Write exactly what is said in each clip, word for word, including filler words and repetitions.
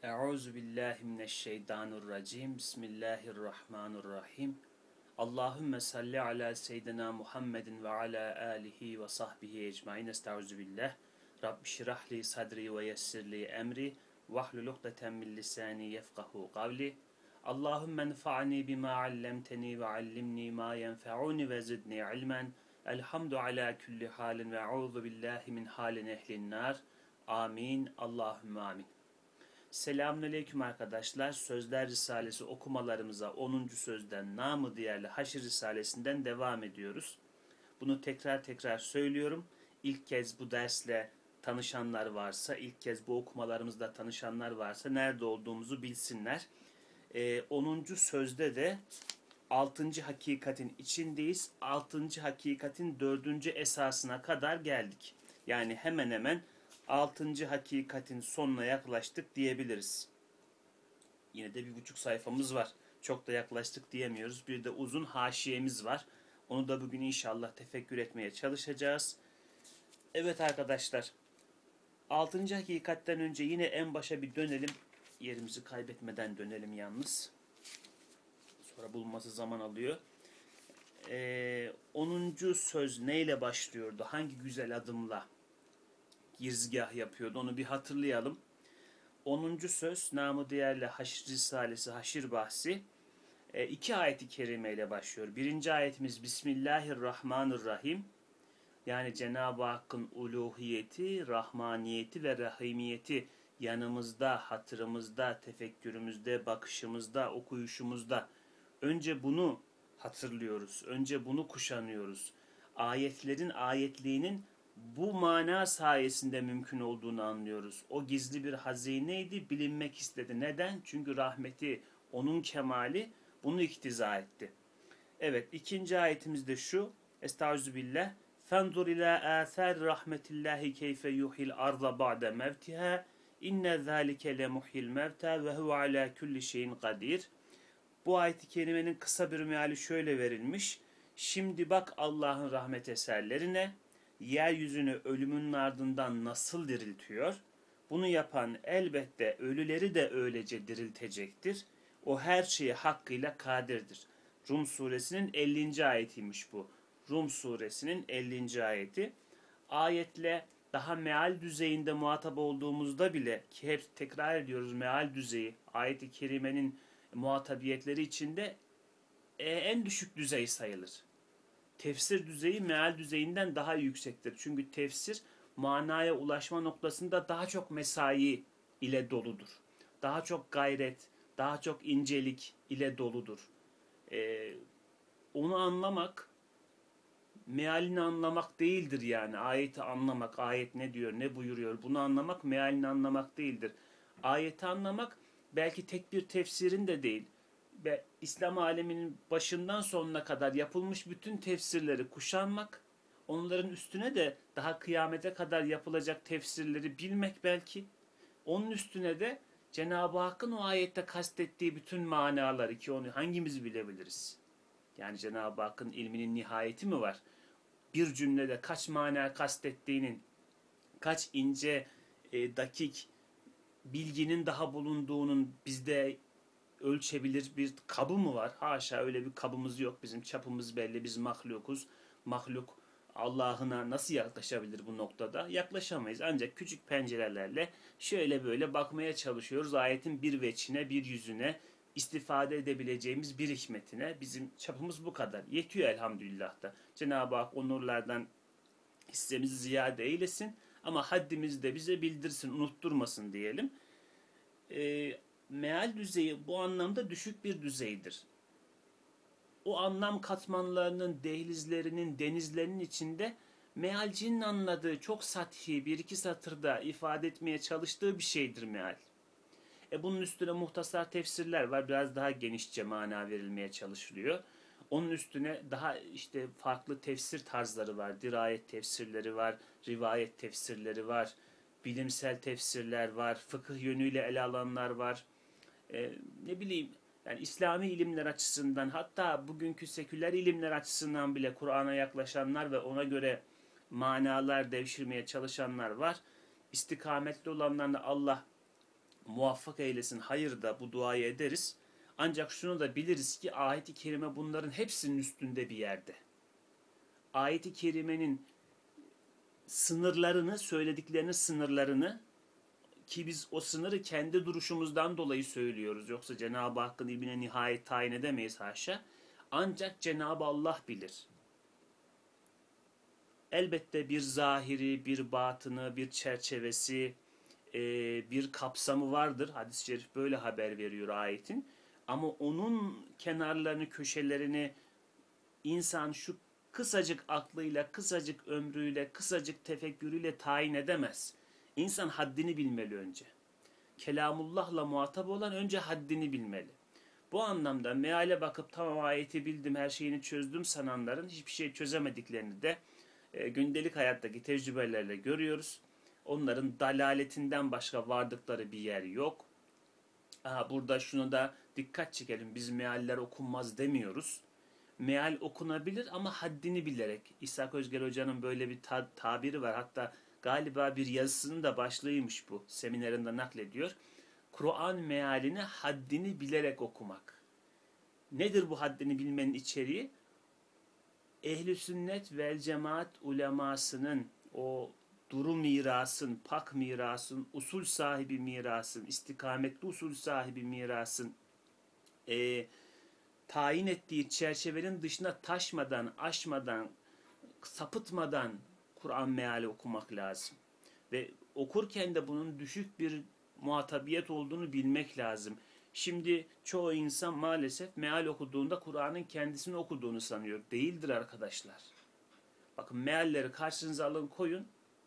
Euzu billahi mineşşeytanirracim. Bismillahirrahmanirrahim. Allahümme salli ala seyyidina Muhammedin ve ala alihi ve sahbihi ecmaîn. Estaizu billah. Rabbi şrah li sadri ve yessir li emri vahlul ukdeten min lisani yefkahu kavli. Allahümme enfa'ni bima allamteni ve allimni ma yenfa'uni ve zidni ilmen. Elhamdu ala kulli halin ve euzu billahi min halin ehlin nar. Amin. Allahümme amin. Selamünaleyküm arkadaşlar. Sözler Risalesi okumalarımıza onuncu sözden namı diğerli Haşr Risalesinden devam ediyoruz. Bunu tekrar tekrar söylüyorum. İlk kez bu dersle tanışanlar varsa, ilk kez bu okumalarımızda tanışanlar varsa nerede olduğumuzu bilsinler. Ee, onuncu sözde de altıncı hakikatin içindeyiz. altıncı hakikatin dördüncü esasına kadar geldik. Yani hemen hemen altıncı hakikatin sonuna yaklaştık diyebiliriz. Yine de bir buçuk sayfamız var. Çok da yaklaştık diyemiyoruz. Bir de uzun haşiyemiz var. Onu da bugün inşallah tefekkür etmeye çalışacağız. Evet arkadaşlar. altıncı hakikatten önce yine en başa bir dönelim. Yerimizi kaybetmeden dönelim yalnız. Sonra bulması zaman alıyor. Ee, onuncu söz neyle başlıyordu? Hangi güzel adımla girizgah yapıyordu? Onu bir hatırlayalım. onuncu söz namı diğerle Haşr Risalesi, Haşir bahsi e, iki ayet-i kerimeyle başlıyor. Birinci ayetimiz Bismillahirrahmanirrahim. Yani Cenab-ı Hakk'ın uluhiyeti, rahmaniyeti ve rahimiyeti yanımızda, hatırımızda, tefekkürümüzde, bakışımızda, okuyuşumuzda. Önce bunu hatırlıyoruz. Önce bunu kuşanıyoruz. Ayetlerin ayetliğinin bu mana sayesinde mümkün olduğunu anlıyoruz. O gizli bir hazineydi, bilinmek istedi. Neden? Çünkü rahmeti, onun kemali bunu iktiza etti. Evet, ikinci ayetimiz de şu. Estağfirullah. Fendur ila athar rahmetillahi keyfe yuhil arda ba'de mevtiha. İnne zâlike le muhyil mevta ve huve ala kulli şeyin kadir. Bu ayet-i kerimenin kısa bir meali şöyle verilmiş. Şimdi bak Allah'ın rahmet eserlerine, yeryüzünü ölümün ardından nasıl diriltiyor? Bunu yapan elbette ölüleri de öylece diriltecektir. O her şeye hakkıyla kadirdir. Rum suresinin ellinci ayetiymiş bu. Rum suresinin ellinci ayeti. Ayetle daha meal düzeyinde muhatap olduğumuzda bile, ki hep tekrar ediyoruz, meal düzeyi ayet-i kerimenin muhatabiyetleri içinde en düşük düzey sayılır. Tefsir düzeyi meal düzeyinden daha yüksektir. Çünkü tefsir manaya ulaşma noktasında daha çok mesai ile doludur. Daha çok gayret, daha çok incelik ile doludur. Ee, onu anlamak, mealini anlamak değildir yani. Ayeti anlamak, ayet ne diyor, ne buyuruyor, bunu anlamak mealini anlamak değildir. Ayeti anlamak belki tek bir tefsirin de değil. Ve İslam aleminin başından sonuna kadar yapılmış bütün tefsirleri kuşanmak, onların üstüne de daha kıyamete kadar yapılacak tefsirleri bilmek belki, onun üstüne de Cenab-ı Hakk'ın o ayette kastettiği bütün manaları, ki onu hangimiz bilebiliriz? Yani Cenab-ı Hakk'ın ilminin nihayeti mi var? Bir cümlede kaç mana kastettiğinin, kaç ince, e, dakik bilginin daha bulunduğunun bizde ölçebilir bir kabı mı var? Haşa, öyle bir kabımız yok. Bizim çapımız belli. Biz mahlukuz. Mahluk Allah'ına nasıl yaklaşabilir bu noktada? Yaklaşamayız. Ancak küçük pencerelerle şöyle böyle bakmaya çalışıyoruz. Ayetin bir veçhine, bir yüzüne, istifade edebileceğimiz bir hikmetine. Bizim çapımız bu kadar. Yetiyor elhamdülillah da. Cenab-ı Hak o nurlardan hissemizi ziyade eylesin. Ama haddimizi de bize bildirsin, unutturmasın diyelim. Eee meal düzeyi bu anlamda düşük bir düzeydir. O anlam katmanlarının, dehlizlerinin, denizlerinin içinde mealcinin anladığı çok sathi bir iki satırda ifade etmeye çalıştığı bir şeydir meal. E bunun üstüne muhtasar tefsirler var. Biraz daha genişçe mana verilmeye çalışılıyor. Onun üstüne daha işte farklı tefsir tarzları var. Dirayet tefsirleri var, rivayet tefsirleri var, bilimsel tefsirler var, fıkıh yönüyle ele alanlar var. Ee, ne bileyim, yani İslami ilimler açısından, hatta bugünkü seküler ilimler açısından bile Kur'an'a yaklaşanlar ve ona göre manalar devşirmeye çalışanlar var. İstikametli olanlarla Allah muvaffak eylesin, hayır da bu duayı ederiz. Ancak şunu da biliriz ki ayet-i kerime bunların hepsinin üstünde bir yerde. Ayet-i kerimenin sınırlarını, söylediklerinin sınırlarını, ki biz o sınırı kendi duruşumuzdan dolayı söylüyoruz. Yoksa Cenab-ı Hakk'ın ilmine nihayet tayin edemeyiz haşa. Ancak Cenab-ı Allah bilir. Elbette bir zahiri, bir batını, bir çerçevesi, bir kapsamı vardır. Hadis-i şerif böyle haber veriyor ayetin. Ama onun kenarlarını, köşelerini insan şu kısacık aklıyla, kısacık ömrüyle, kısacık tefekkürüyle tayin edemez. İnsan haddini bilmeli önce. Kelamullah'la muhatap olan önce haddini bilmeli. Bu anlamda meale bakıp tamam ayeti bildim, her şeyini çözdüm sananların hiçbir şey çözemediklerini de e, gündelik hayattaki tecrübelerle görüyoruz. Onların dalaletinden başka vardıkları bir yer yok. Aha, burada şunu da dikkat çekelim. Biz mealler okunmaz demiyoruz. Meal okunabilir ama haddini bilerek. İshak Özger Hoca'nın böyle bir ta- tabiri var. Hatta galiba bir yazısının da başlığıymış bu. Seminerinde naklediyor. Kur'an mealini haddini bilerek okumak. Nedir bu haddini bilmenin içeriği? Ehl-i sünnet vel cemaat ulemasının o duru mirasın, pak mirasın, usul sahibi mirasın, istikametli usul sahibi mirasın e, tayin ettiği çerçevenin dışına taşmadan, aşmadan, sapıtmadan Kur'an meali okumak lazım. Ve okurken de bunun düşük bir muhatabiyet olduğunu bilmek lazım. Şimdi çoğu insan maalesef meal okuduğunda Kur'an'ın kendisini okuduğunu sanıyor. Değildir arkadaşlar. Bakın mealleri karşınıza alın koyun.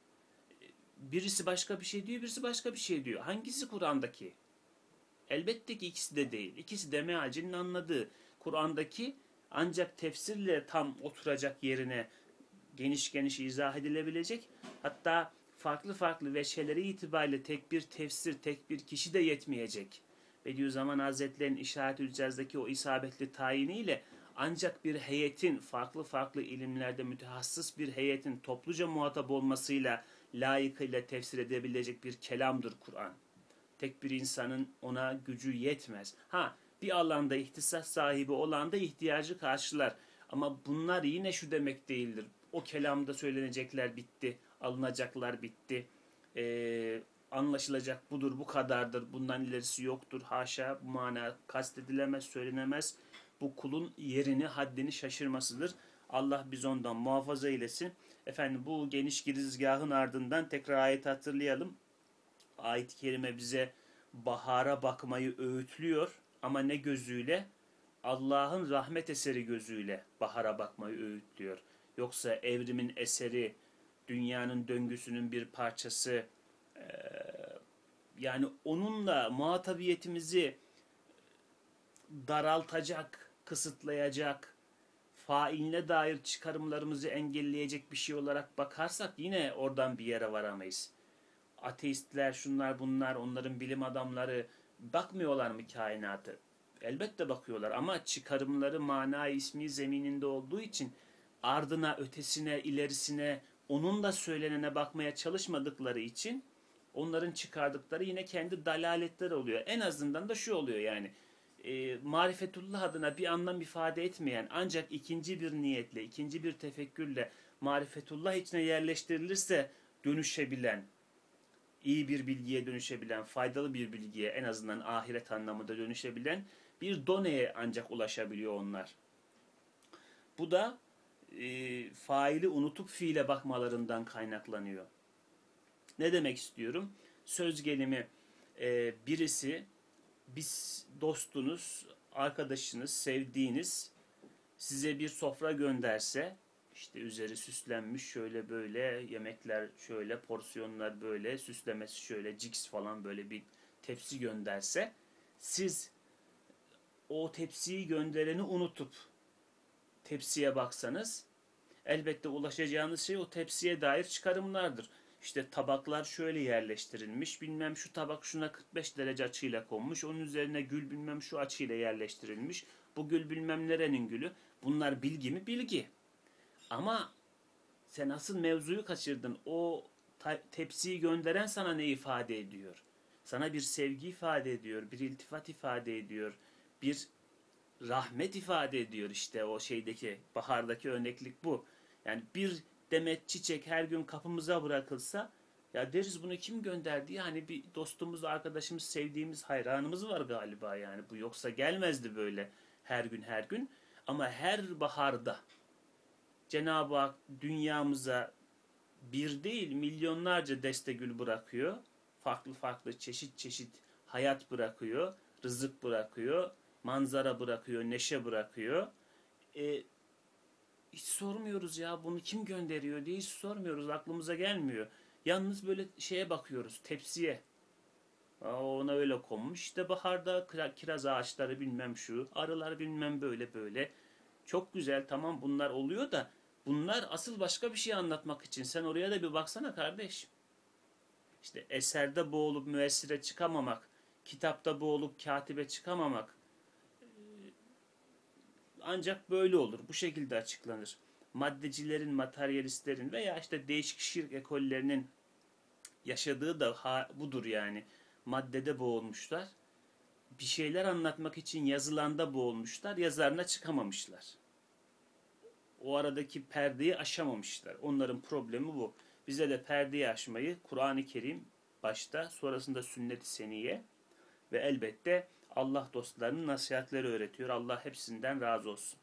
Birisi başka bir şey diyor, birisi başka bir şey diyor. Hangisi Kur'an'daki? Elbette ki ikisi de değil. İkisi de mealcinin anladığı. Kur'an'daki ancak tefsirle tam oturacak yerine geniş geniş izah edilebilecek. Hatta farklı farklı veçheleri itibariyle tek bir tefsir, tek bir kişi de yetmeyecek. Bediüzzaman Hazretleri'nin İşaret-ül Caz'daki o isabetli tayiniyle ancak bir heyetin, farklı farklı ilimlerde mütehassıs bir heyetin topluca muhatap olmasıyla layıkıyla tefsir edebilecek bir kelamdır Kur'an. Tek bir insanın ona gücü yetmez. Ha, bir alanda ihtisas sahibi olan da ihtiyacı karşılar. Ama bunlar yine şu demek değildir. O kelamda söylenecekler bitti, alınacaklar bitti. Ee, anlaşılacak budur, bu kadardır, bundan ilerisi yoktur. Haşa, bu mana kastedilemez, söylenemez. Bu kulun yerini, haddini şaşırmasıdır. Allah biz ondan muhafaza eylesin. Efendim bu geniş girizgahın ardından tekrar ayet hatırlayalım. Ayet-i kerime bize bahara bakmayı öğütlüyor ama ne gözüyle? Allah'ın rahmet eseri gözüyle bahara bakmayı öğütlüyor. Yoksa evrimin eseri, dünyanın döngüsünün bir parçası, yani onunla muhatabiyetimizi daraltacak, kısıtlayacak, failine dair çıkarımlarımızı engelleyecek bir şey olarak bakarsak yine oradan bir yere varamayız. Ateistler, şunlar bunlar, onların bilim adamları bakmıyorlar mı kainatı? Elbette bakıyorlar ama çıkarımları mana ismi zemininde olduğu için ardına, ötesine, ilerisine, onun da söylenene bakmaya çalışmadıkları için onların çıkardıkları yine kendi dalaletleri oluyor. En azından da şu oluyor yani. E, marifetullah adına bir anlam ifade etmeyen ancak ikinci bir niyetle, ikinci bir tefekkürle marifetullah içine yerleştirilirse dönüşebilen, iyi bir bilgiye dönüşebilen, faydalı bir bilgiye en azından ahiret anlamında dönüşebilen bir doneye ancak ulaşabiliyor onlar. Bu da e, faili unutup fiile bakmalarından kaynaklanıyor. Ne demek istiyorum? Söz gelimi e, birisi, biz dostunuz, arkadaşınız, sevdiğiniz size bir sofra gönderse, işte üzeri süslenmiş şöyle böyle, yemekler şöyle, porsiyonlar böyle, süslemesi şöyle, ciks falan böyle bir tepsi gönderse, siz o tepsiyi göndereni unutup tepsiye baksanız, elbette ulaşacağınız şey o tepsiye dair çıkarımlardır. İşte tabaklar şöyle yerleştirilmiş, bilmem şu tabak şuna kırk beş derece açıyla konmuş, onun üzerine gül bilmem şu açıyla yerleştirilmiş, bu gül bilmem nerenin gülü. Bunlar bilgi mi? Bilgi. Ama sen asıl mevzuyu kaçırdın. O tepsiyi gönderen sana ne ifade ediyor? Sana bir sevgi ifade ediyor, bir iltifat ifade ediyor, bir rahmet ifade ediyor. İşte o şeydeki, bahardaki örneklik bu. Yani bir demet çiçek her gün kapımıza bırakılsa, ya deriz bunu kim gönderdi? Yani bir dostumuz, arkadaşımız, sevdiğimiz, hayranımız var galiba yani. Bu yoksa gelmezdi böyle her gün her gün. Ama her baharda Cenab-ı Hak dünyamıza bir değil milyonlarca deste gül bırakıyor. Farklı farklı çeşit çeşit hayat bırakıyor, rızık bırakıyor, manzara bırakıyor, neşe bırakıyor. E, hiç sormuyoruz ya bunu kim gönderiyor diye hiç sormuyoruz, aklımıza gelmiyor. Yalnız böyle şeye bakıyoruz, tepsiye. Aa, ona öyle konmuş. İşte baharda kiraz ağaçları bilmem şu, arılar bilmem böyle böyle. Çok güzel, tamam, bunlar oluyor da bunlar asıl başka bir şey anlatmak için. Sen oraya da bir baksana kardeş. İşte eserde boğulup müessire çıkamamak, kitapta boğulup katibe çıkamamak ancak böyle olur. Bu şekilde açıklanır. Maddecilerin, materyalistlerin veya işte değişik şirk ekollerinin yaşadığı da ha, budur yani. Maddede boğulmuşlar. Bir şeyler anlatmak için yazılanda boğulmuşlar. Yazarına çıkamamışlar. O aradaki perdeyi aşamamışlar. Onların problemi bu. Bize de perdeyi aşmayı Kur'an-ı Kerim başta, sonrasında sünnet-i seniye ve elbette Allah dostlarının nasihatleri öğretiyor. Allah hepsinden razı olsun.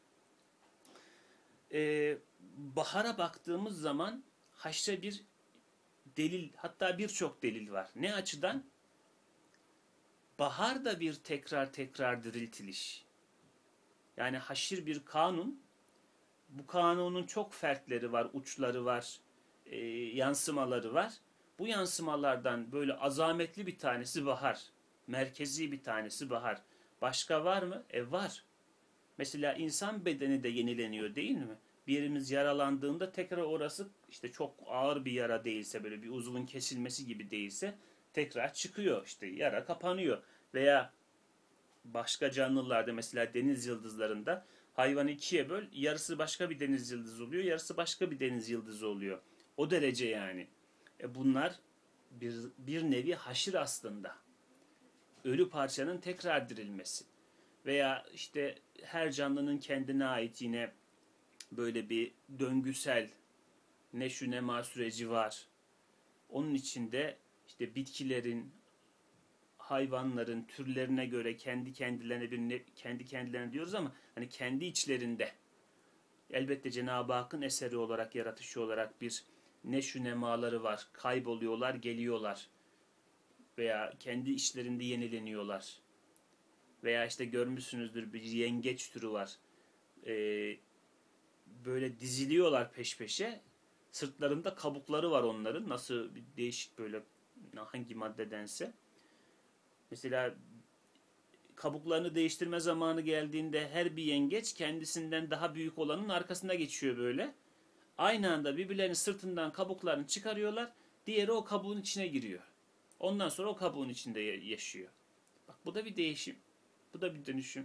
Ee, bahara baktığımız zaman haşre bir delil, hatta birçok delil var. Ne açıdan? Bahar da bir tekrar tekrar diriltiliş. Yani haşir bir kanun. Bu kanunun çok fertleri var, uçları var, e, yansımaları var. Bu yansımalardan böyle azametli bir tanesi bahar. Merkezi bir tanesi bahar. Başka var mı? E var. Mesela insan bedeni de yenileniyor değil mi? Bir yerimiz yaralandığında tekrar orası, işte çok ağır bir yara değilse, böyle bir uzvun kesilmesi gibi değilse tekrar çıkıyor. İşte yara kapanıyor. Veya başka canlılarda, mesela deniz yıldızlarında hayvanı ikiye böl, yarısı başka bir deniz yıldızı oluyor, yarısı başka bir deniz yıldızı oluyor. O derece yani. E bunlar bir, bir nevi haşir aslında. Ölü parçanın tekrar dirilmesi. Veya işte her canlının kendine ait yine böyle bir döngüsel neşü nema süreci var. Onun içinde işte bitkilerin, hayvanların türlerine göre kendi kendilerine bir ne, kendi kendilerine diyoruz ama hani kendi içlerinde elbette Cenab-ı Hakk'ın eseri olarak, yaratışı olarak bir neşü nemaları var. Kayboluyorlar, geliyorlar. Veya kendi içlerinde yenileniyorlar. Veya işte görmüşsünüzdür, bir yengeç türü var. Ee, böyle diziliyorlar peş peşe. Sırtlarında kabukları var onların. Nasıl bir değişik, böyle hangi maddedense. Mesela kabuklarını değiştirme zamanı geldiğinde her bir yengeç kendisinden daha büyük olanın arkasına geçiyor böyle. Aynı anda birbirlerinin sırtından kabuklarını çıkarıyorlar. Diğeri o kabuğun içine giriyor. Ondan sonra o kabuğun içinde yaşıyor. Bak, bu da bir değişim. Bu da bir dönüşüm.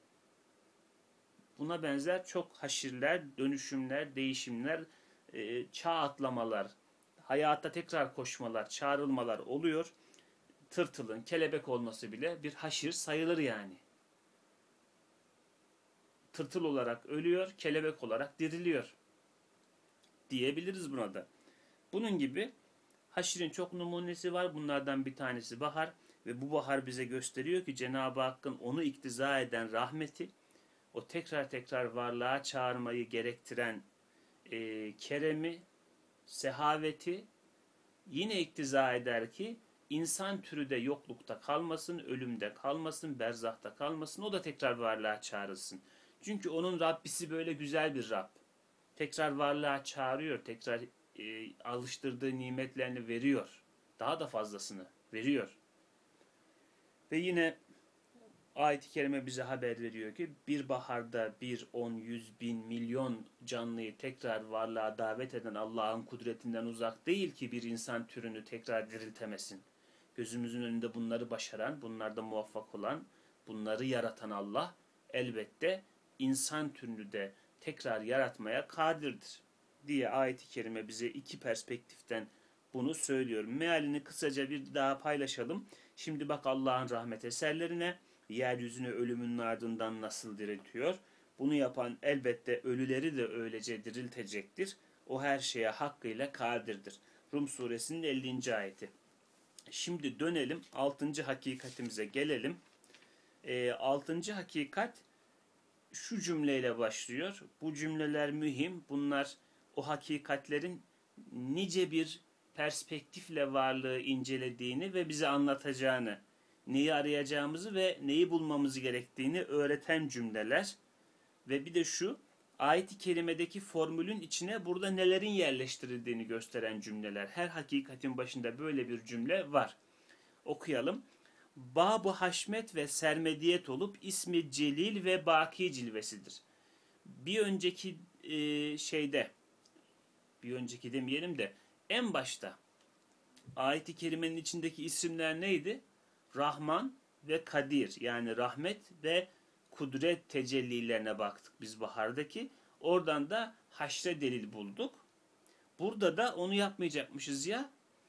Buna benzer çok haşirler, dönüşümler, değişimler, çağ atlamalar, hayata tekrar koşmalar, çağrılmalar oluyor. Tırtılın kelebek olması bile bir haşir sayılır yani. Tırtıl olarak ölüyor, kelebek olarak diriliyor diyebiliriz buna da. Bunun gibi haşirin çok numunesi var. Bunlardan bir tanesi bahar ve bu bahar bize gösteriyor ki Cenab-ı Hakk'ın onu iktiza eden rahmeti, o tekrar tekrar varlığa çağırmayı gerektiren e, keremi, sehaveti yine iktiza eder ki İnsan türü de yoklukta kalmasın, ölümde kalmasın, berzahta kalmasın. O da tekrar varlığa çağrılsın. Çünkü onun Rabbisi böyle güzel bir Rab. Tekrar varlığa çağırıyor, tekrar e, alıştırdığı nimetlerini veriyor. Daha da fazlasını veriyor. Ve yine ayet-i kerime bize haber veriyor ki bir baharda bir, on, yüz, bin, milyon canlıyı tekrar varlığa davet eden Allah'ın kudretinden uzak değil ki bir insan türünü tekrar diriltemesin. Gözümüzün önünde bunları başaran, bunlarda muvaffak olan, bunları yaratan Allah elbette insan türünü de tekrar yaratmaya kadirdir diye ayet-i kerime bize iki perspektiften bunu söylüyor. Mealini kısaca bir daha paylaşalım. Şimdi bak Allah'ın rahmet eserlerine, yeryüzünü ölümün ardından nasıl diriltiyor. Bunu yapan elbette ölüleri de öylece diriltecektir. O her şeye hakkıyla kadirdir. Rum suresinin ellinci ayeti. Şimdi dönelim altıncı hakikatimize gelelim. E, altıncı hakikat şu cümleyle başlıyor. Bu cümleler mühim. Bunlar o hakikatlerin nice bir perspektifle varlığı incelediğini ve bize anlatacağını, neyi arayacağımızı ve neyi bulmamızı gerektiğini öğreten cümleler. Ve bir de şu, ayet-i kerimedeki formülün içine burada nelerin yerleştirildiğini gösteren cümleler. Her hakikatin başında böyle bir cümle var. Okuyalım. Bab-ı haşmet ve sermediyet olup ismi celil ve baki cilvesidir. Bir önceki e, şeyde, bir önceki demeyelim de en başta ayet-i kerimenin içindeki isimler neydi? Rahman ve Kadir, yani rahmet ve kudret tecellilerine baktık biz bahardaki. Oradan da haşre delil bulduk. Burada da onu yapmayacakmışız ya.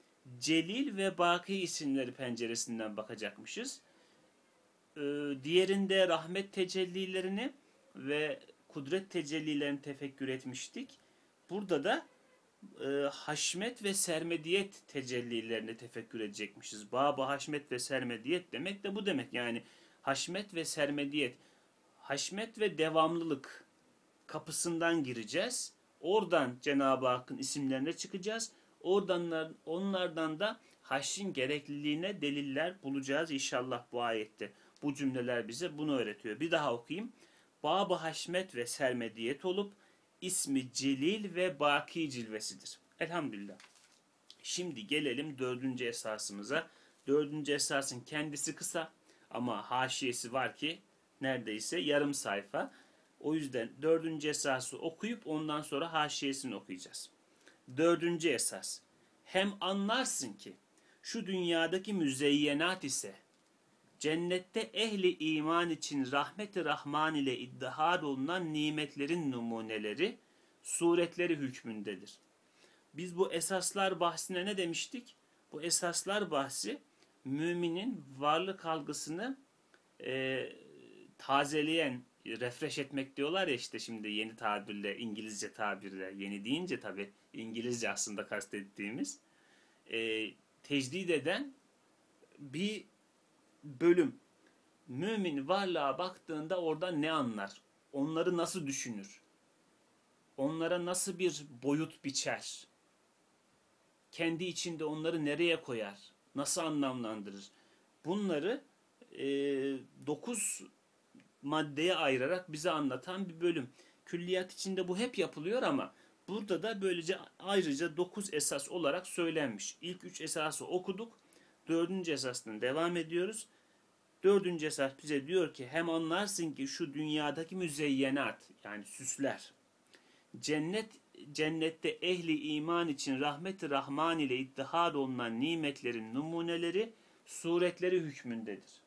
Celil ve Baki isimleri penceresinden bakacakmışız. Ee, diğerinde rahmet tecellilerini ve kudret tecellilerini tefekkür etmiştik. Burada da e, haşmet ve sermediyet tecellilerini tefekkür edecekmişiz. Bab-ı haşmet ve sermediyet demek de bu demek. Yani haşmet ve sermediyet, haşmet ve devamlılık kapısından gireceğiz. Oradan Cenab-ı Hakk'ın isimlerine çıkacağız. Oradan onlardan da haşrin gerekliliğine deliller bulacağız inşallah bu ayette. Bu cümleler bize bunu öğretiyor. Bir daha okuyayım. Bab-ı haşmet ve sermediyet olup ismi celil ve baki cilvesidir. Elhamdülillah. Şimdi gelelim dördüncü esasımıza. Dördüncü esasın kendisi kısa ama haşiyesi var ki neredeyse yarım sayfa. O yüzden dördüncü esası okuyup ondan sonra haşiyesini okuyacağız. Dördüncü esas. Hem anlarsın ki şu dünyadaki müzeyyenat ise cennette ehli iman için rahmet-i rahman ile iddihar olunan nimetlerin numuneleri, suretleri hükmündedir. Biz bu esaslar bahsine ne demiştik? Bu esaslar bahsi müminin varlık algısını e, tazeleyen, refresh etmek diyorlar ya işte şimdi yeni tabirle, İngilizce tabirle, yeni deyince tabi İngilizce aslında kastettiğimiz, e, tecdid eden bir bölüm. Mümin varlığa baktığında oradan ne anlar? Onları nasıl düşünür? Onlara nasıl bir boyut biçer? Kendi içinde onları nereye koyar? Nasıl anlamlandırır? Bunları e, dokuz maddeye ayırarak bize anlatan bir bölüm. Külliyat içinde bu hep yapılıyor ama burada da böylece ayrıca dokuz esas olarak söylenmiş. İlk üç esası okuduk. Dördüncü esasdan devam ediyoruz. Dördüncü esas bize diyor ki hem anlarsın ki şu dünyadaki müzeyyenat, yani süsler, cennet cennette ehli iman için rahmet-i rahman ile ittihad olunan nimetlerin numuneleri, suretleri hükmündedir.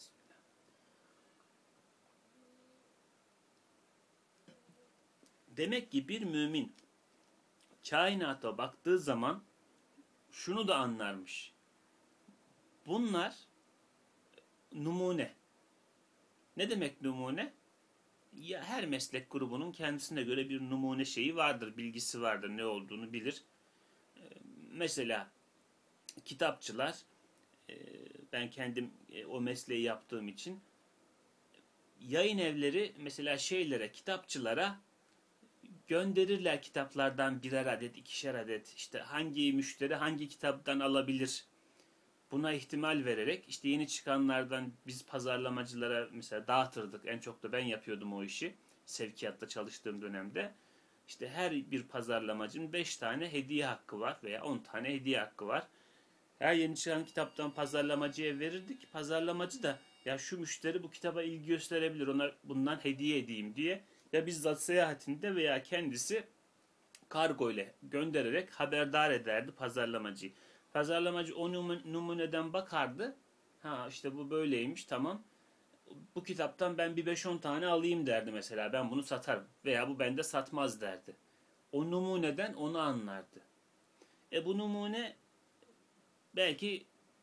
Demek ki bir mümin kainata baktığı zaman şunu da anlarmış. Bunlar numune. Ne demek numune? Ya her meslek grubunun kendisine göre bir numune şeyi vardır, bilgisi vardır, ne olduğunu bilir. Mesela kitapçılar, ben kendim o mesleği yaptığım için, yayın evleri mesela şeylere, kitapçılara gönderirler kitaplardan birer adet, ikişer adet. İşte hangi müşteri hangi kitaptan alabilir? Buna ihtimal vererek işte yeni çıkanlardan biz pazarlamacılara mesela dağıtırdık. En çok da ben yapıyordum o işi. Sevkiyatta çalıştığım dönemde. İşte her bir pazarlamacının beş tane hediye hakkı var veya on tane hediye hakkı var. Her yeni çıkan kitaptan pazarlamacıya verirdik. Pazarlamacı da ya şu müşteri bu kitaba ilgi gösterebilir, ona bundan hediye edeyim diye ya bizzat seyahatinde veya kendisi kargo ile göndererek haberdar ederdi pazarlamacıyı. Pazarlamacı o numuneden bakardı. Ha işte bu böyleymiş, tamam. Bu kitaptan ben bir beş on tane alayım derdi mesela. Ben bunu satarım. Veya bu bende satmaz derdi. O numuneden onu anlardı. E bu numune belki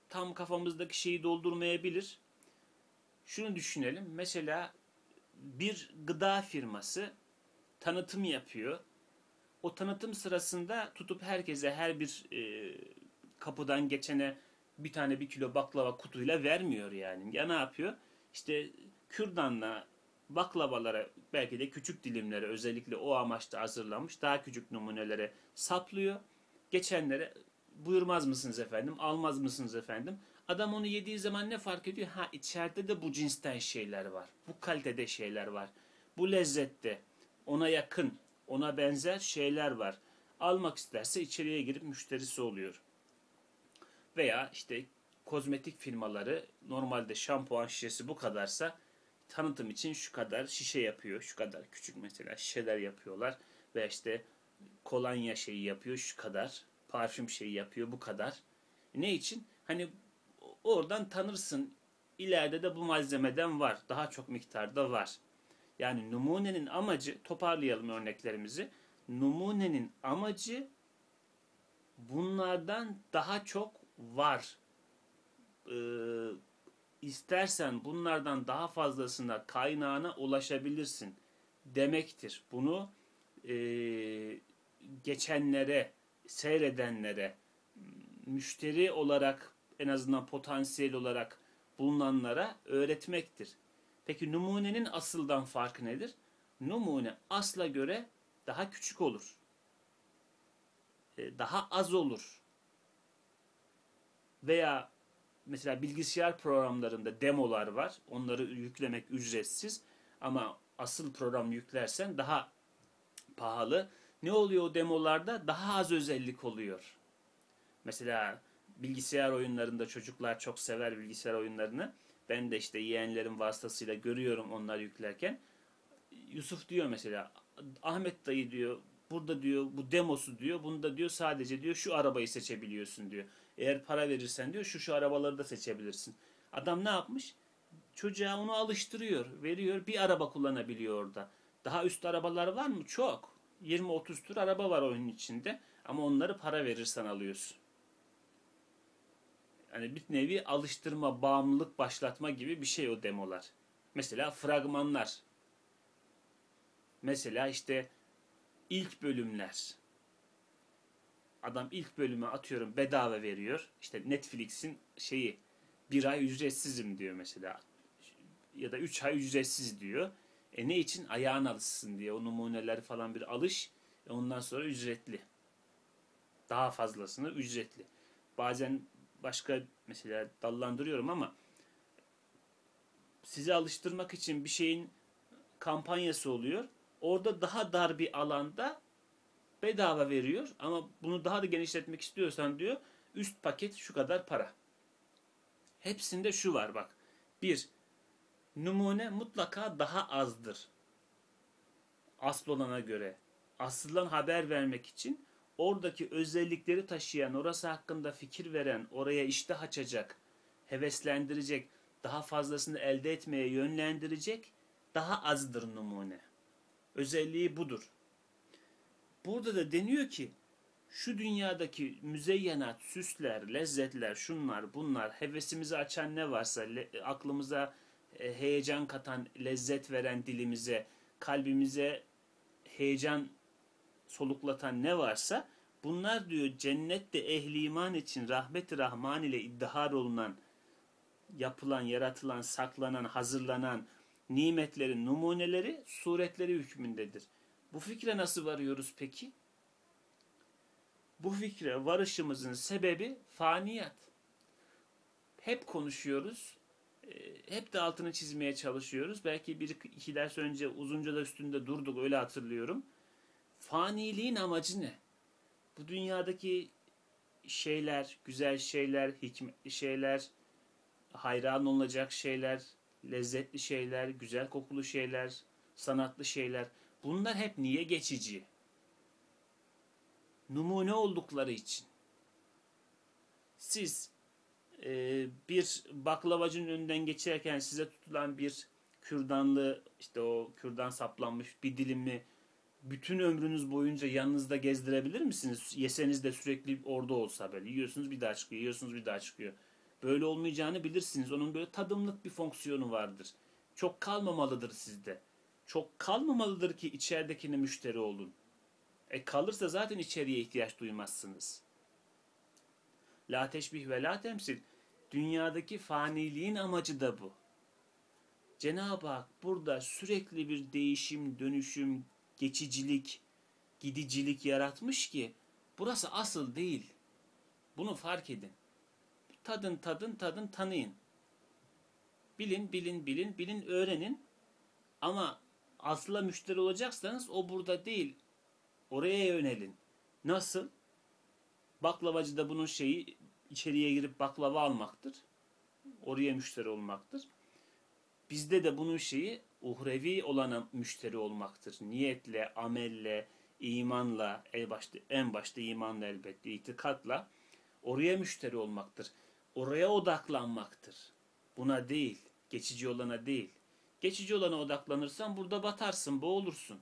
tam kafamızdaki şeyi doldurmayabilir. Şunu düşünelim. Mesela bir gıda firması tanıtım yapıyor. O tanıtım sırasında tutup herkese, her bir e, kapıdan geçene bir tane bir kilo baklava kutuyla vermiyor yani. Ya ne yapıyor? İşte kürdanla baklavalara, belki de küçük dilimlere, özellikle o amaçla hazırlanmış daha küçük numunelere saplıyor. Geçenlere buyurmaz mısınız efendim, almaz mısınız efendim? Adam onu yediği zaman ne fark ediyor? Ha, içeride de bu cinsten şeyler var. Bu kalitede şeyler var. Bu lezzette ona yakın, ona benzer şeyler var. Almak isterse içeriye girip müşterisi oluyor. Veya işte kozmetik firmaları normalde şampuan şişesi bu kadarsa tanıtım için şu kadar şişe yapıyor. Şu kadar küçük mesela şişeler yapıyorlar. Veya işte kolonya şeyi yapıyor şu kadar. Parfüm şeyi yapıyor bu kadar. Ne için? Hani oradan tanırsın. İleride de bu malzemeden var. Daha çok miktarda var. Yani numunenin amacı, toparlayalım örneklerimizi. Numunenin amacı bunlardan daha çok var. Ee, istersen bunlardan daha fazlasına, kaynağına ulaşabilirsin demektir. Bunu e, geçenlere, seyredenlere, müşteri olarak, en azından potansiyel olarak bulunanlara öğretmektir. Peki numunenin asıldan farkı nedir? Numune asla göre daha küçük olur. Daha az olur. Veya mesela bilgisayar programlarında demolar var. Onları yüklemek ücretsiz. Ama asıl program yüklersen daha pahalı. Ne oluyor o demolarda? Daha az özellik oluyor. Mesela bilgisayar oyunlarında çocuklar çok sever bilgisayar oyunlarını. Ben de işte yeğenlerim vasıtasıyla görüyorum onlar yüklerken. Yusuf diyor mesela, Ahmet dayı diyor, burada diyor bu demosu diyor, bunda diyor sadece diyor şu arabayı seçebiliyorsun diyor. Eğer para verirsen diyor şu şu arabaları da seçebilirsin. Adam ne yapmış? Çocuğa onu alıştırıyor, veriyor, bir araba kullanabiliyor orada. Daha üst arabalar var mı? Çok. yirmi otuz tür araba var oyunun içinde ama onları para verirsen alıyorsun. Yani bir nevi alıştırma, bağımlılık başlatma gibi bir şey o demolar. Mesela fragmanlar. Mesela işte ilk bölümler. Adam ilk bölümü atıyorum bedava veriyor. İşte Netflix'in şeyi bir ay ücretsizim diyor mesela. Ya da üç ay ücretsiz diyor. E ne için? Ayağın alışsın diye. O numuneler falan bir alış. E ondan sonra ücretli. Daha fazlasını ücretli. Bazen başka mesela dallandırıyorum ama sizi alıştırmak için bir şeyin kampanyası oluyor. Orada daha dar bir alanda bedava veriyor ama bunu daha da genişletmek istiyorsan diyor üst paket şu kadar para. Hepsinde şu var bak. Bir, numune mutlaka daha azdır. Asıl olana göre. Aslından haber vermek için oradaki özellikleri taşıyan, orası hakkında fikir veren, oraya iştah açacak, heveslendirecek, daha fazlasını elde etmeye yönlendirecek daha azdır numune. Özelliği budur. Burada da deniyor ki şu dünyadaki müzeyyenat, süsler, lezzetler, şunlar, bunlar, hevesimizi açan ne varsa, aklımıza heyecan katan, lezzet veren dilimize, kalbimize heyecan soluklatan ne varsa bunlar diyor cennette ehli iman için rahmet-i rahman ile iddihar olunan, yapılan, yaratılan, saklanan, hazırlanan nimetlerin numuneleri, suretleri hükmündedir. Bu fikre nasıl varıyoruz peki? Bu fikre varışımızın sebebi faniyat. Hep konuşuyoruz. Hep de altını çizmeye çalışıyoruz. Belki bir iki ders önce uzunca da üstünde durduk, öyle hatırlıyorum. Faniliğin amacı ne? Bu dünyadaki şeyler, güzel şeyler, hikmetli şeyler, hayran olacak şeyler, lezzetli şeyler, güzel kokulu şeyler, sanatlı şeyler. Bunlar hep niye geçici? Numune oldukları için. Siz e, bir baklavacının önünden geçerken size tutulan bir kürdanlı, işte o kürdan saplanmış bir dilimi bütün ömrünüz boyunca yanınızda gezdirebilir misiniz? Yeseniz de sürekli orada olsa böyle. Yiyorsunuz bir daha çıkıyor, yiyorsunuz bir daha çıkıyor. Böyle olmayacağını bilirsiniz. Onun böyle tadımlık bir fonksiyonu vardır. Çok kalmamalıdır sizde. Çok kalmamalıdır ki içeridekine müşteri olun. E kalırsa zaten içeriye ihtiyaç duymazsınız. La teşbih ve la temsil. Dünyadaki faniliğin amacı da bu. Cenab-ı Hak burada sürekli bir değişim, dönüşüm, geçicilik, gidicilik yaratmış ki burası asıl değil. Bunu fark edin. Tadın, tadın, tadın, tanıyın. Bilin, bilin, bilin, bilin, öğrenin. Ama asla müşteri olacaksanız o burada değil. Oraya yönelin. Nasıl? Baklavacı da bunun şeyi içeriye girip baklava almaktır. Oraya müşteri olmaktır. Bizde de bunun şeyi uhrevi olana müşteri olmaktır. Niyetle, amelle, imanla, en başta, en başta imanla elbette, itikatla oraya müşteri olmaktır. Oraya odaklanmaktır. Buna değil, geçici olana değil. Geçici olana odaklanırsan burada batarsın, boğulursun.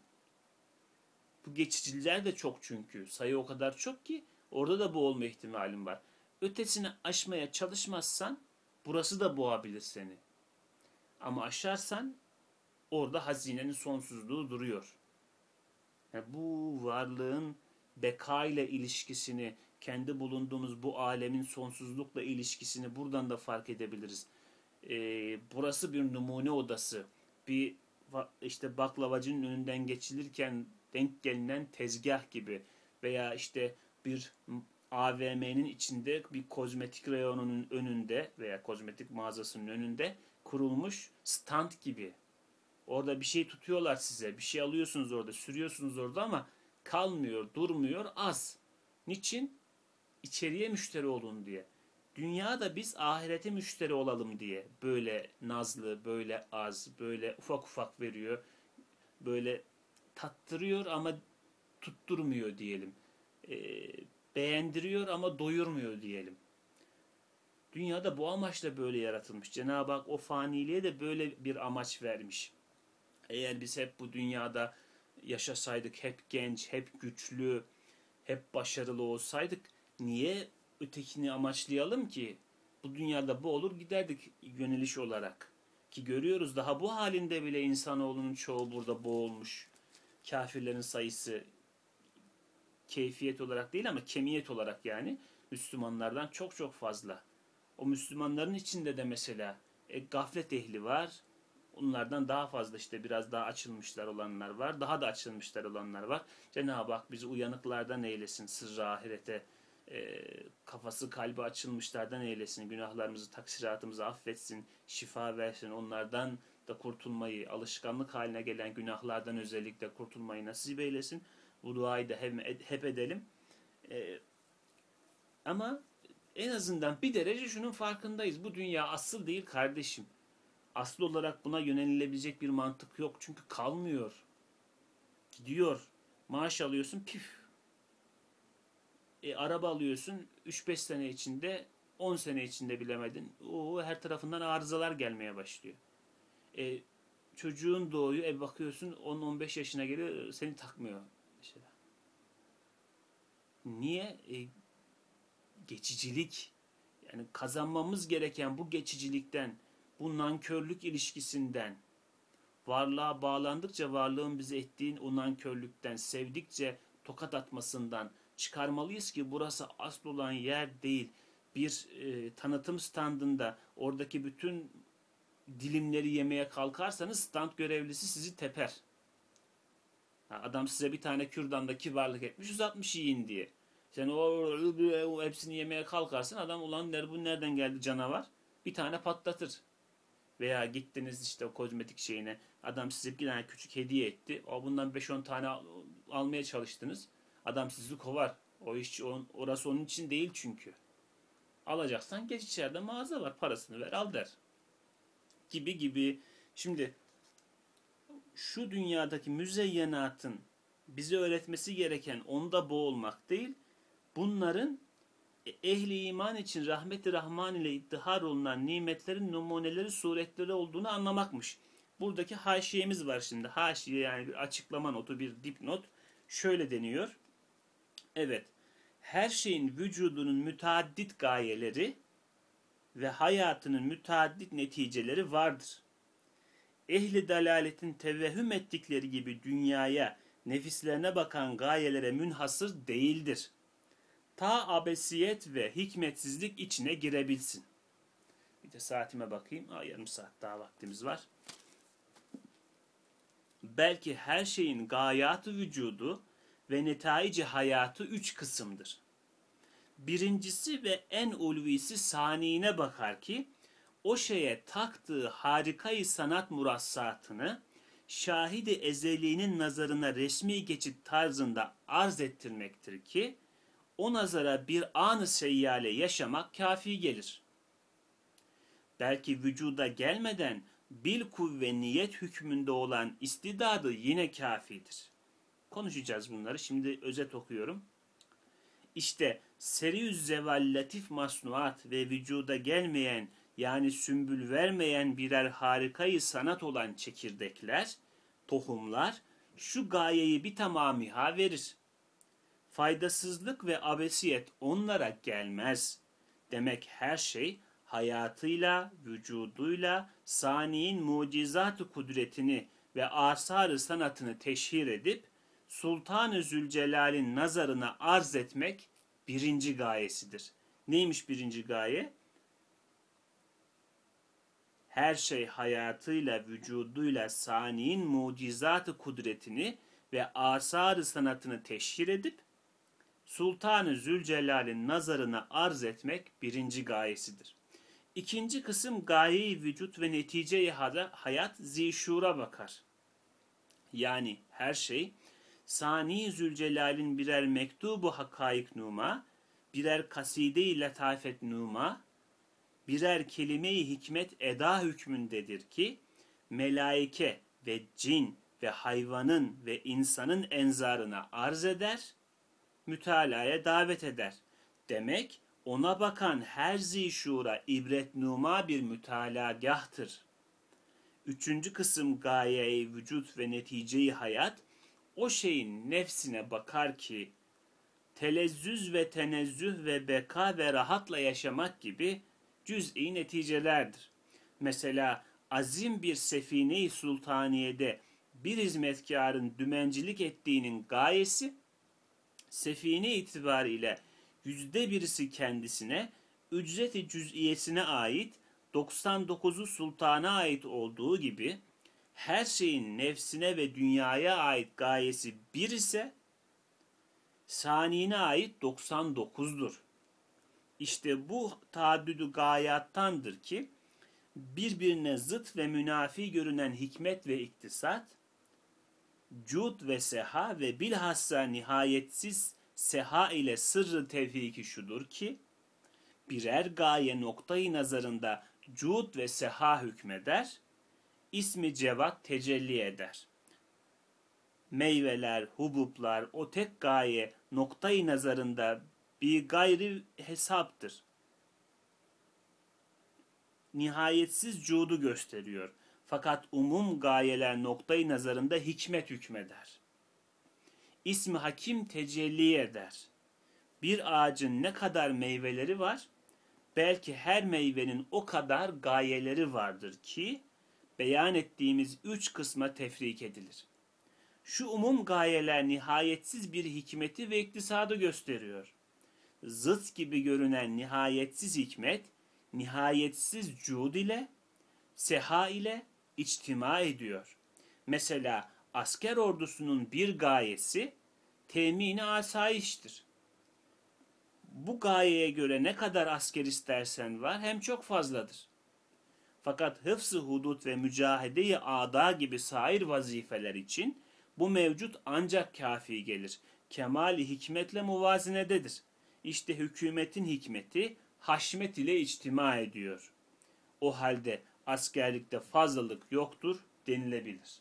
Bu geçiciler de çok çünkü. Sayı o kadar çok ki orada da boğulma ihtimalin var. Ötesini aşmaya çalışmazsan burası da boğabilir seni. Ama aşarsan orada hazinenin sonsuzluğu duruyor. Yani bu varlığın beka ile ilişkisini, kendi bulunduğumuz bu alemin sonsuzlukla ilişkisini buradan da fark edebiliriz. Ee, burası bir numune odası. Bir işte baklavacının önünden geçilirken denk gelinen tezgah gibi veya işte bir A V M'nin içinde bir kozmetik reyonunun önünde veya kozmetik mağazasının önünde kurulmuş stand gibi. Orada bir şey tutuyorlar size. Bir şey alıyorsunuz orada, sürüyorsunuz orada ama kalmıyor, durmuyor, az. Niçin? İçeriye müşteri olun diye. Dünyada biz ahirete müşteri olalım diye böyle nazlı, böyle az, böyle ufak ufak veriyor. Böyle tattırıyor ama tutturmuyor diyelim. E, beğendiriyor ama doyurmuyor diyelim. Dünyada bu amaçla böyle yaratılmış. Cenab-ı Hak o faniliğe de böyle bir amaç vermiş. Eğer biz hep bu dünyada yaşasaydık, hep genç, hep güçlü, hep başarılı olsaydık, niye ötekini amaçlayalım ki? Bu dünyada bu olur giderdik yöneliş olarak. Ki görüyoruz daha bu halinde bile insanoğlunun çoğu burada boğulmuş. Kafirlerin sayısı keyfiyet olarak değil ama kemiyet olarak yani Müslümanlardan çok çok fazla. O Müslümanların içinde de mesela e, gaflet ehli var. Onlardan daha fazla işte biraz daha açılmışlar olanlar var. Daha da açılmışlar olanlar var. Cenab-ı Hak bizi uyanıklardan eylesin. Sırrı ahirete e, kafası kalbi açılmışlardan eylesin. Günahlarımızı, taksiratımızı affetsin. Şifa versin. Onlardan da kurtulmayı, alışkanlık haline gelen günahlardan özellikle kurtulmayı nasip eylesin. Bu duayı da hep, hep edelim. E, ama en azından bir derece şunun farkındayız. Bu dünya asıl değil kardeşim. Asıl olarak buna yönelilebilecek bir mantık yok. Çünkü kalmıyor. Gidiyor. Maaş alıyorsun püf. E, araba alıyorsun üç beş sene içinde, on sene içinde bilemedin. Oo, her tarafından arızalar gelmeye başlıyor. E, çocuğun doğuyor, e, bakıyorsun on on beş yaşına geliyor, seni takmıyor. Mesela. Niye? E, geçicilik. Yani kazanmamız gereken bu geçicilikten, bu nankörlük ilişkisinden, varlığa bağlandıkça varlığın bize ettiğin o nankörlükten, sevdikçe tokat atmasından çıkarmalıyız ki burası asıl olan yer değil. Bir e, tanıtım standında oradaki bütün dilimleri yemeye kalkarsanız stand görevlisi sizi teper. Adam size bir tane kürdanda kibarlık etmiş, uzatmış yiyin diye. Sen o hepsini yemeye kalkarsın, adam ulan der bu nereden geldi canavar? Bir tane patlatır. Veya gittiniz işte o kozmetik şeyine, adam size bir tane küçük hediye etti. O bundan beş on tane al, almaya çalıştınız. Adam sizi kovar. O iş orası onun için değil çünkü. Alacaksan geç, içeride mağaza var, parasını ver al der. Gibi gibi. Şimdi şu dünyadaki müzeyyenatın bize öğretmesi gereken onda boğulmak değil, bunların ehli iman için rahmet-i rahman ile iddihar olunan nimetlerin numuneleri, suretleri olduğunu anlamakmış. Buradaki haşiyemiz var şimdi. Haşiye yani bir açıklama notu, bir dipnot. Şöyle deniyor. Evet, her şeyin vücudunun müteaddit gayeleri ve hayatının müteaddit neticeleri vardır. Ehli dalaletin tevehhüm ettikleri gibi dünyaya, nefislerine bakan gayelere münhasır değildir. Ta abesiyet ve hikmetsizlik içine girebilsin. Bir de saatime bakayım. Aa, yarım saat daha vaktimiz var. Belki her şeyin gayatı vücudu ve netaici hayatı üç kısımdır. Birincisi ve en ulvisi saniine bakar ki, o şeye taktığı harikayı sanat murassatını şahidi ezeliğinin nazarına resmi geçit tarzında arz ettirmektir ki, o nazara bir an-ı seyyale yaşamak kafi gelir. Belki vücuda gelmeden bil kuvve niyet hükmünde olan istidadı yine kafidir. Konuşacağız bunları. Şimdi özet okuyorum. İşte seriyüz zeval latif masnuat ve vücuda gelmeyen, yani sümbül vermeyen birer harikayı sanat olan çekirdekler, tohumlar şu gayeyi bir tamamiha verir. Faydasızlık ve abesiyet onlara gelmez. Demek her şey hayatıyla, vücuduyla saniyin mucizat-ı kudretini ve asar-ı sanatını teşhir edip Sultan-ı Zülcelal'in nazarına arz etmek birinci gayesidir. Neymiş birinci gaye? Her şey hayatıyla, vücuduyla saniyin mucizat-ı kudretini ve asar-ı sanatını teşhir edip Sultan-ı Zülcelal'in nazarına arz etmek birinci gayesidir. İkinci kısım gaye-i vücut ve netice-i hayat zişura bakar. Yani her şey Sani Zülcelal'in birer mektubu hakaik numa, birer kaside-i letafet numa, birer kelime-i hikmet eda hükmündedir ki, melaike ve cin ve hayvanın ve insanın enzarına arz eder, mütalaya davet eder. Demek ona bakan her zişura ibret numa bir mütalagahtır. Üçüncü kısım gaye-i vücut ve netice-i hayat, o şeyin nefsine bakar ki, telezzüz ve tenezzüh ve beka ve rahatla yaşamak gibi cüz'i neticelerdir. Mesela azim bir sefine-i sultaniyede bir hizmetkarın dümencilik ettiğinin gayesi, sefine itibariyle yüzde birisi kendisine, ücret-i cüz'iyesine ait, doksan dokuzu sultana ait olduğu gibi, her şeyin nefsine ve dünyaya ait gayesi bir ise, saniyine ait doksan dokuzdur. İşte bu taaddüdü gayattandır ki, birbirine zıt ve münafi görünen hikmet ve iktisat, cud ve seha ve bilhassa nihayetsiz seha ile sırrı tevfiki şudur ki, birer gaye noktayı nazarında cud ve seha hükmeder, ismi cevat tecelli eder. Meyveler, hubuplar o tek gaye noktayı nazarında bir gayri hesaptır. Nihayetsiz cudu gösteriyor. Fakat umum gayeler noktayı nazarında hikmet hükmeder. İsmi hakim tecelli eder. Bir ağacın ne kadar meyveleri var, belki her meyvenin o kadar gayeleri vardır ki, beyan ettiğimiz üç kısma tefrik edilir. Şu umum gayeler nihayetsiz bir hikmeti ve iktisadı gösteriyor. Zıt gibi görünen nihayetsiz hikmet, nihayetsiz cud ile, seha ile içtima ediyor. Mesela asker ordusunun bir gayesi temin-i asayiştir. Bu gayeye göre ne kadar asker istersen var, hem çok fazladır. Fakat hıfz-ı hudut ve mücahede-i âdâ gibi sair vazifeler için bu mevcut ancak kafi gelir. Kemal-i hikmetle muvazinededir. İşte hükümetin hikmeti haşmet ile içtima ediyor. O halde askerlikte fazlalık yoktur denilebilir.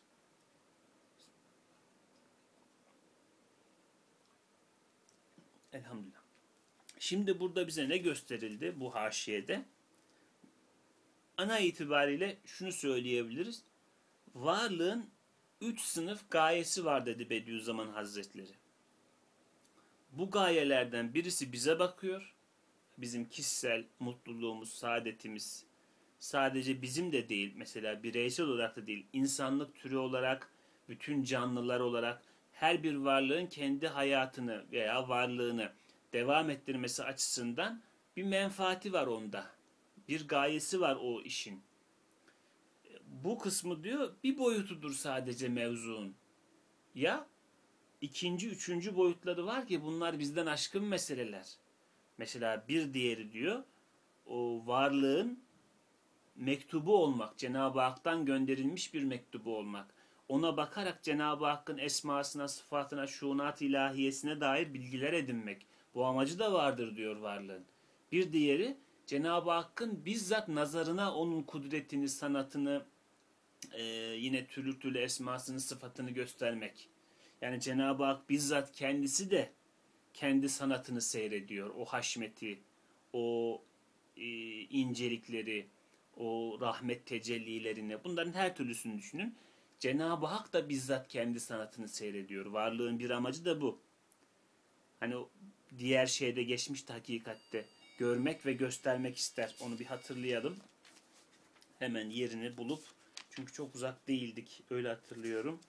Elhamdülillah. Şimdi burada bize ne gösterildi bu haşiyede? Ana itibariyle şunu söyleyebiliriz. Varlığın üç sınıf gayesi var dedi Bediüzzaman Hazretleri. Bu gayelerden birisi bize bakıyor. bizim kişisel mutluluğumuz, saadetimiz sadece bizim de değil, mesela bireysel olarak da değil, insanlık türü olarak, bütün canlılar olarak her bir varlığın kendi hayatını veya varlığını devam ettirmesi açısından bir menfaati var onda. Bir gayesi var o işin. Bu kısmı diyor bir boyutudur sadece mevzuun. Ya ikinci, üçüncü boyutları var ki bunlar bizden aşkın meseleler. Mesela bir diğeri diyor o varlığın mektubu olmak, Cenab-ı Hak'tan gönderilmiş bir mektubu olmak. Ona bakarak Cenab-ı Hakk'ın esmasına, sıfatına, şuunat ilahiyesine dair bilgiler edinmek. Bu amacı da vardır diyor varlığın. Bir diğeri Cenab-ı Hakk'ın bizzat nazarına onun kudretini, sanatını, e, yine türlü türlü esmasını, sıfatını göstermek. Yani Cenab-ı Hak bizzat kendisi de kendi sanatını seyrediyor. O haşmeti, o e, incelikleri, o rahmet tecellilerini, bunların her türlüsünü düşünün. Cenab-ı Hak da bizzat kendi sanatını seyrediyor. Varlığın bir amacı da bu. Hani diğer şeyde geçmişti hakikatte. Görmek ve göstermek ister. Onu bir hatırlayalım. Hemen yerini bulup, çünkü çok uzak değildik. Öyle hatırlıyorum.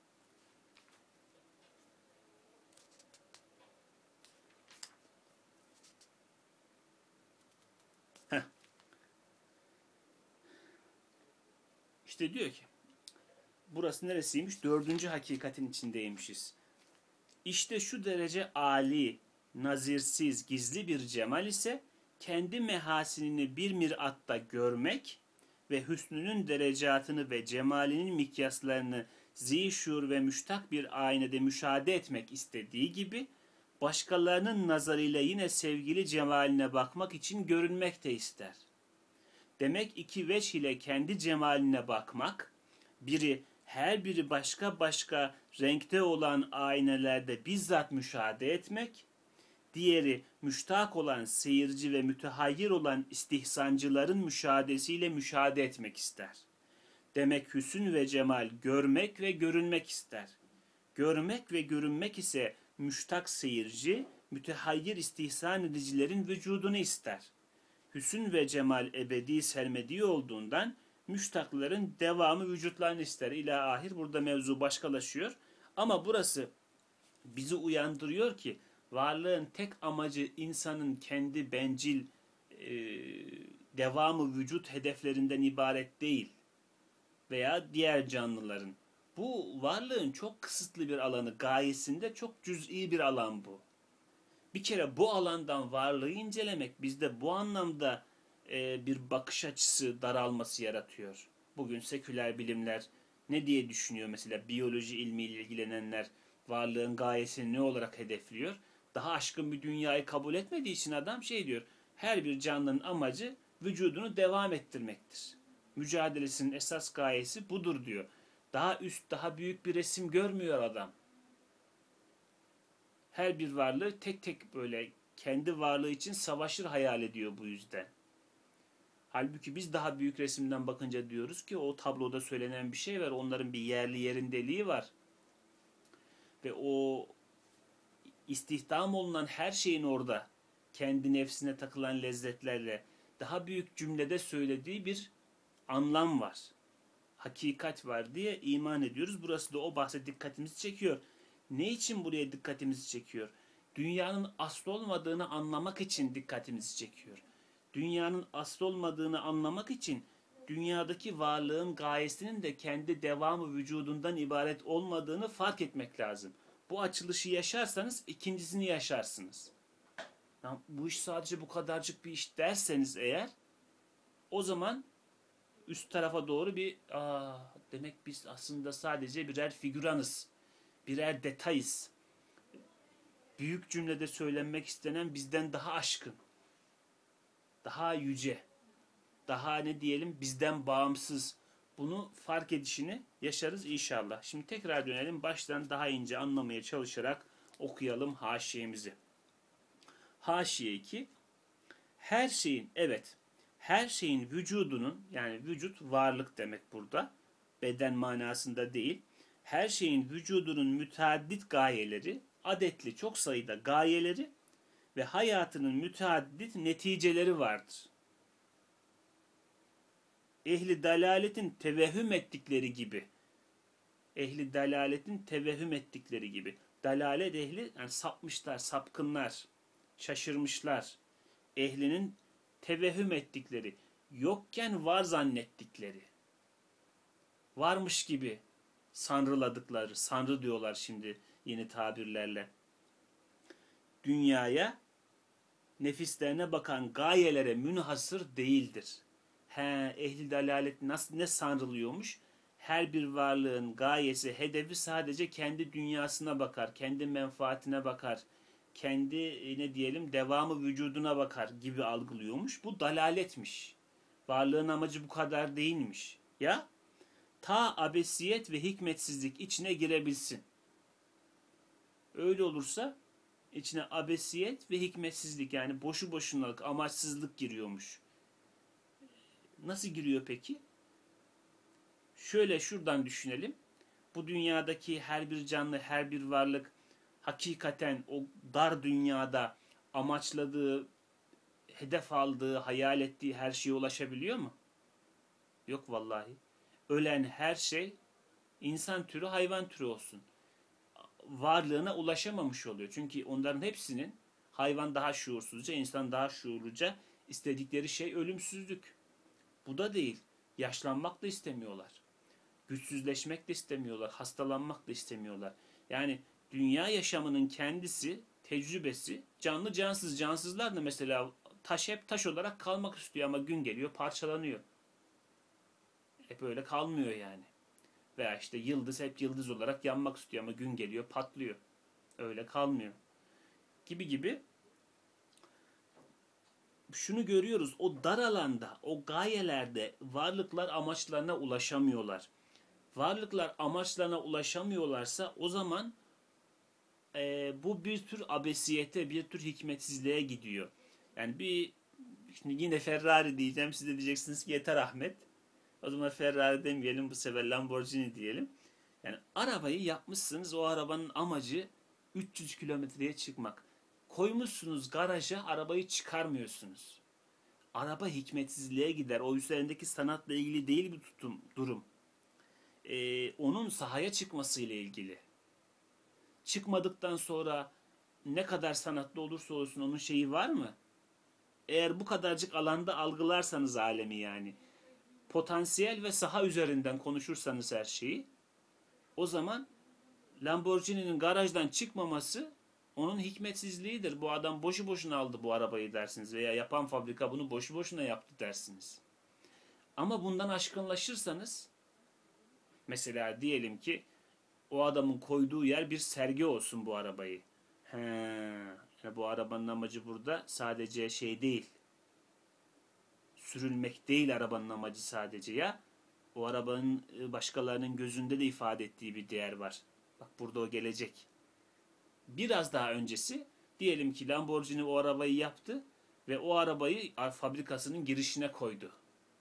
Heh. İşte diyor ki, burası neresiymiş? Dördüncü hakikatin içindeymişiz. İşte şu derece âli, nazirsiz, gizli bir cemal ise kendi mehasinini bir miratta görmek ve hüsnünün derecatını ve cemalinin mikyaslarını zişur ve müştak bir aynede müşahede etmek istediği gibi başkalarının nazarıyla yine sevgili cemaline bakmak için görünmek de ister. Demek iki veç ile kendi cemaline bakmak, biri her biri başka başka renkte olan aynelerde bizzat müşahede etmek, diğeri müştak olan seyirci ve mütehayyir olan istihsancıların müşahadesiyle müşahede etmek ister. Demek hüsn ve cemal görmek ve görünmek ister. Görmek ve görünmek ise müştak seyirci, mütehayyir istihsan edicilerin vücudunu ister. Hüsn ve cemal ebedi sermedi olduğundan müştakların devamı vücutlarını ister. İlâ ahir, burada mevzu başkalaşıyor. Ama burası bizi uyandırıyor ki varlığın tek amacı insanın kendi bencil e, devamı vücut hedeflerinden ibaret değil. Veya diğer canlıların. Bu varlığın çok kısıtlı bir alanı, gayesinde çok cüz'i bir alan bu. Bir kere bu alandan varlığı incelemek bizde bu anlamda e, bir bakış açısı daralması yaratıyor. Bugün seküler bilimler ne diye düşünüyor mesela, biyoloji ilmiyle ilgilenenler varlığın gayesini ne olarak hedefliyor? Daha aşkın bir dünyayı kabul etmediği için adam şey diyor, her bir canlının amacı vücudunu devam ettirmektir. Mücadelesinin esas gayesi budur diyor. Daha üst, daha büyük bir resim görmüyor adam. Her bir varlığı tek tek böyle kendi varlığı için savaşır hayal ediyor bu yüzden. Halbuki biz daha büyük resimden bakınca diyoruz ki o tabloda söylenen bir şey var. Onların bir yerli yerindeliği var. Ve o istihdam olunan her şeyin orada kendi nefsine takılan lezzetlerle daha büyük cümlede söylediği bir anlam var. Hakikat var diye iman ediyoruz. Burası da o bahse dikkatimizi çekiyor. Ne için buraya dikkatimizi çekiyor? Dünyanın aslı olmadığını anlamak için dikkatimizi çekiyor. Dünyanın aslı olmadığını anlamak için dünyadaki varlığın gayesinin de kendi devamı vücudundan ibaret olmadığını fark etmek lazım. Bu açılışı yaşarsanız ikincisini yaşarsınız. Yani bu iş sadece bu kadarcık bir iş derseniz eğer, o zaman üst tarafa doğru bir aa, demek biz aslında sadece birer figüranız, birer detayız. Büyük cümlede söylenmek istenen bizden daha aşkın, daha yüce, daha ne diyelim bizden bağımsız. Bunu fark edişini yaşarız inşallah. Şimdi tekrar dönelim, baştan daha ince anlamaya çalışarak okuyalım haşiyemizi. Haşiye iki. Her şeyin, evet, her şeyin vücudunun, yani vücut varlık demek burada, beden manasında değil, her şeyin vücudunun müteaddit gayeleri, adetli çok sayıda gayeleri ve hayatının müteaddit neticeleri vardır. Ehli dalaletin tevehhüm ettikleri gibi, ehli dalaletin tevehhüm ettikleri gibi, dalalet ehli yani sapmışlar, sapkınlar, şaşırmışlar. Ehlinin tevehhüm ettikleri, yokken var zannettikleri, varmış gibi sanrıladıkları, sanrı diyorlar şimdi yeni tabirlerle, dünyaya, nefislerine bakan gayelere münhasır değildir. He, ehli dalalet nasıl ne sanrılıyormuş? Her bir varlığın gayesi, hedefi sadece kendi dünyasına bakar, kendi menfaatine bakar, kendi ne diyelim devamı vücuduna bakar gibi algılıyormuş. Bu dalaletmiş. Varlığın amacı bu kadar değilmiş. Ya ta abesiyet ve hikmetsizlik içine girebilsin. Öyle olursa içine abesiyet ve hikmetsizlik yani boşu boşunalık, amaçsızlık giriyormuş. Nasıl giriyor peki? Şöyle şuradan düşünelim. Bu dünyadaki her bir canlı, her bir varlık hakikaten o dar dünyada amaçladığı, hedef aldığı, hayal ettiği her şeye ulaşabiliyor mu? Yok vallahi. Ölen her şey insan türü, hayvan türü olsun, varlığına ulaşamamış oluyor. Çünkü onların hepsinin hayvan daha şuursuzca, insan daha şuurluca istedikleri şey ölümsüzlük. Bu da değil. Yaşlanmak da istemiyorlar. Güçsüzleşmek de istemiyorlar. Hastalanmak da istemiyorlar. Yani dünya yaşamının kendisi, tecrübesi canlı cansız. Cansızlar da mesela taş hep taş olarak kalmak istiyor ama gün geliyor parçalanıyor. Hep öyle kalmıyor yani. Veya işte yıldız hep yıldız olarak yanmak istiyor ama gün geliyor patlıyor. Öyle kalmıyor. Gibi gibi. Şunu görüyoruz, o dar alanda, o gayelerde varlıklar amaçlarına ulaşamıyorlar. Varlıklar amaçlarına ulaşamıyorlarsa o zaman e, bu bir tür abesiyete, bir tür hikmetsizliğe gidiyor. Yani bir, şimdi yine Ferrari diyeceğim, siz de diyeceksiniz ki yeter Ahmet. O zaman Ferrari demeyelim, bu sefer Lamborghini diyelim. Yani arabayı yapmışsınız, o arabanın amacı üç yüz kilometreye çıkmak. Koymuşsunuz garaja, arabayı çıkarmıyorsunuz. Araba hikmetsizliğe gider. O üzerindeki sanatla ilgili değil bir tutum, durum. Ee, onun sahaya çıkmasıyla ilgili. Çıkmadıktan sonra ne kadar sanatlı olursa olsun onun şeyi var mı? Eğer bu kadarcık alanda algılarsanız alemi yani, potansiyel ve saha üzerinden konuşursanız her şeyi, o zaman Lamborghini'nin garajdan çıkmaması onun hikmetsizliğidir. Bu adam boşu boşuna aldı bu arabayı dersiniz veya yapan fabrika bunu boşu boşuna yaptı dersiniz. Ama bundan aşkınlaşırsanız, mesela diyelim ki o adamın koyduğu yer bir sergi olsun bu arabayı. He, yani bu arabanın amacı burada sadece şey değil, sürülmek değil arabanın amacı sadece ya. O arabanın başkalarının gözünde de ifade ettiği bir değer var. Bak burada o gelecek. Biraz daha öncesi, diyelim ki Lamborghini o arabayı yaptı ve o arabayı fabrikasının girişine koydu.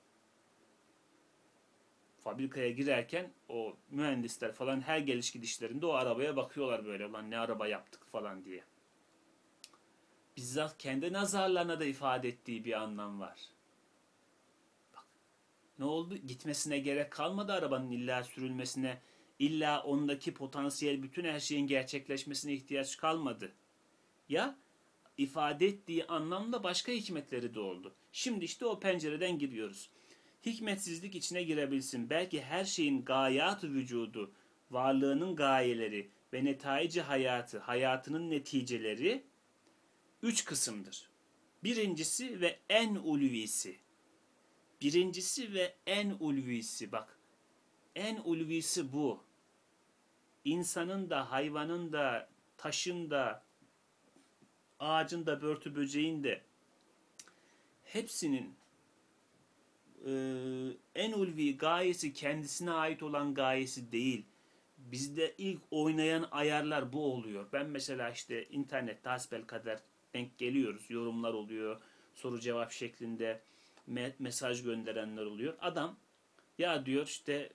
Fabrikaya girerken o mühendisler falan her geliş gidişlerinde o arabaya bakıyorlar böyle, lan ne araba yaptık falan diye. Bizzat kendi nazarlarına da ifade ettiği bir anlam var. Bak, ne oldu? Gitmesine gerek kalmadı arabanın illa sürülmesine, illa ondaki potansiyel bütün her şeyin gerçekleşmesine ihtiyaç kalmadı. Ya ifade ettiği anlamda başka hikmetleri de oldu. Şimdi işte o pencereden giriyoruz. Hikmetsizlik içine girebilsin. Belki her şeyin gayat-ı vücudu, varlığının gayeleri ve netaici hayatı, hayatının neticeleri üç kısımdır. Birincisi ve en ulvisi. Birincisi ve en ulvisi, bak, en ulvisi bu. İnsanın da, hayvanın da, taşın da, ağacın da, börtü böceğin de hepsinin e, en ulvi gayesi kendisine ait olan gayesi değil. Bizde ilk oynayan ayarlar bu oluyor. Ben mesela işte internette hasbelkader denk geliyoruz. Yorumlar oluyor. Soru cevap şeklinde mesaj gönderenler oluyor. Adam ya diyor işte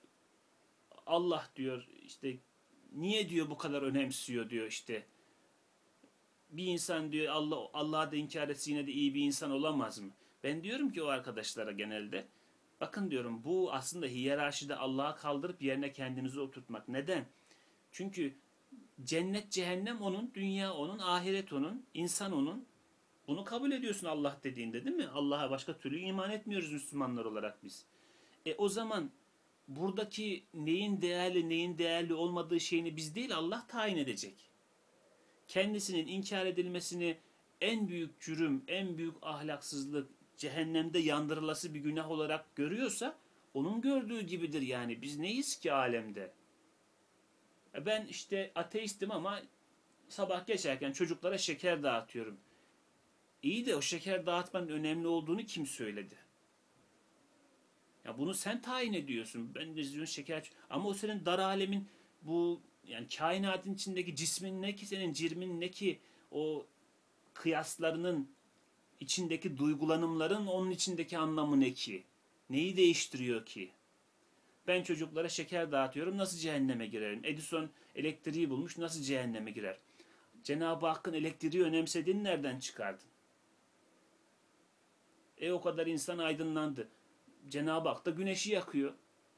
Allah diyor işte niye diyor bu kadar önemsiyor diyor işte bir insan diyor Allah Allah'ı da inkar etse yine de iyi bir insan olamaz mı? Ben diyorum ki o arkadaşlara genelde, bakın diyorum, bu aslında hiyerarşide Allah'ı kaldırıp yerine kendinizi oturtmak. Neden? Çünkü cennet cehennem onun, dünya onun, ahiret onun, insan onun. Bunu kabul ediyorsun Allah dediğinde, değil mi? Allah'a başka türlü iman etmiyoruz Müslümanlar olarak biz. E o zaman buradaki neyin değerli neyin değerli olmadığı şeyini biz değil Allah tayin edecek. Kendisinin inkar edilmesini en büyük cürüm, en büyük ahlaksızlık, cehennemde yandırılası bir günah olarak görüyorsa onun gördüğü gibidir yani. Biz neyiz ki alemde? E ben işte ateistim ama sabah geçerken çocuklara şeker dağıtıyorum. İyi de o şeker dağıtmanın önemli olduğunu kim söyledi? Ya bunu sen tayin ediyorsun. Ben de diyorsun şeker, ama o senin dar alemin, bu yani kainatın içindeki cismin ne ki, senin cirmin ne ki, o kıyaslarının içindeki duygulanımların onun içindeki anlamı ne ki? Neyi değiştiriyor ki? Ben çocuklara şeker dağıtıyorum, nasıl cehenneme girerim? Edison elektriği bulmuş, nasıl cehenneme girer? Cenab-ı Hakk'ın elektriği önemsediğini nereden çıkardın? E o kadar insan aydınlandı. Cenab-ı Hak da güneşi yakıyor.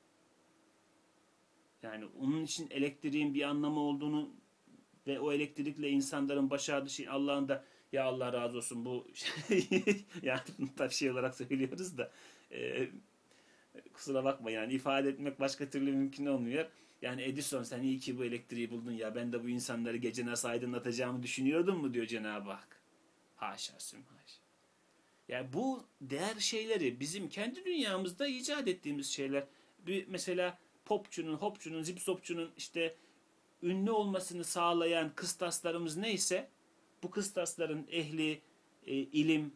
Yani onun için elektriğin bir anlamı olduğunu ve o elektrikle insanların başardığı şey, Allah'ın da ya Allah razı olsun bu yani tabii şey olarak söylüyoruz da e, kusura bakma yani ifade etmek başka türlü mümkün olmuyor. Yani Edison sen iyi ki bu elektriği buldun ya, ben de bu insanları gece nasıl aydınlatacağımı düşünüyordum mu diyor Cenab-ı Hak. Haşa sümhaşa. Yani bu değer şeyleri bizim kendi dünyamızda icat ettiğimiz şeyler. Bir mesela popçunun, hopçunun, zipsopçunun işte ünlü olmasını sağlayan kıstaslarımız neyse, bu kıstasların ehli e, ilim,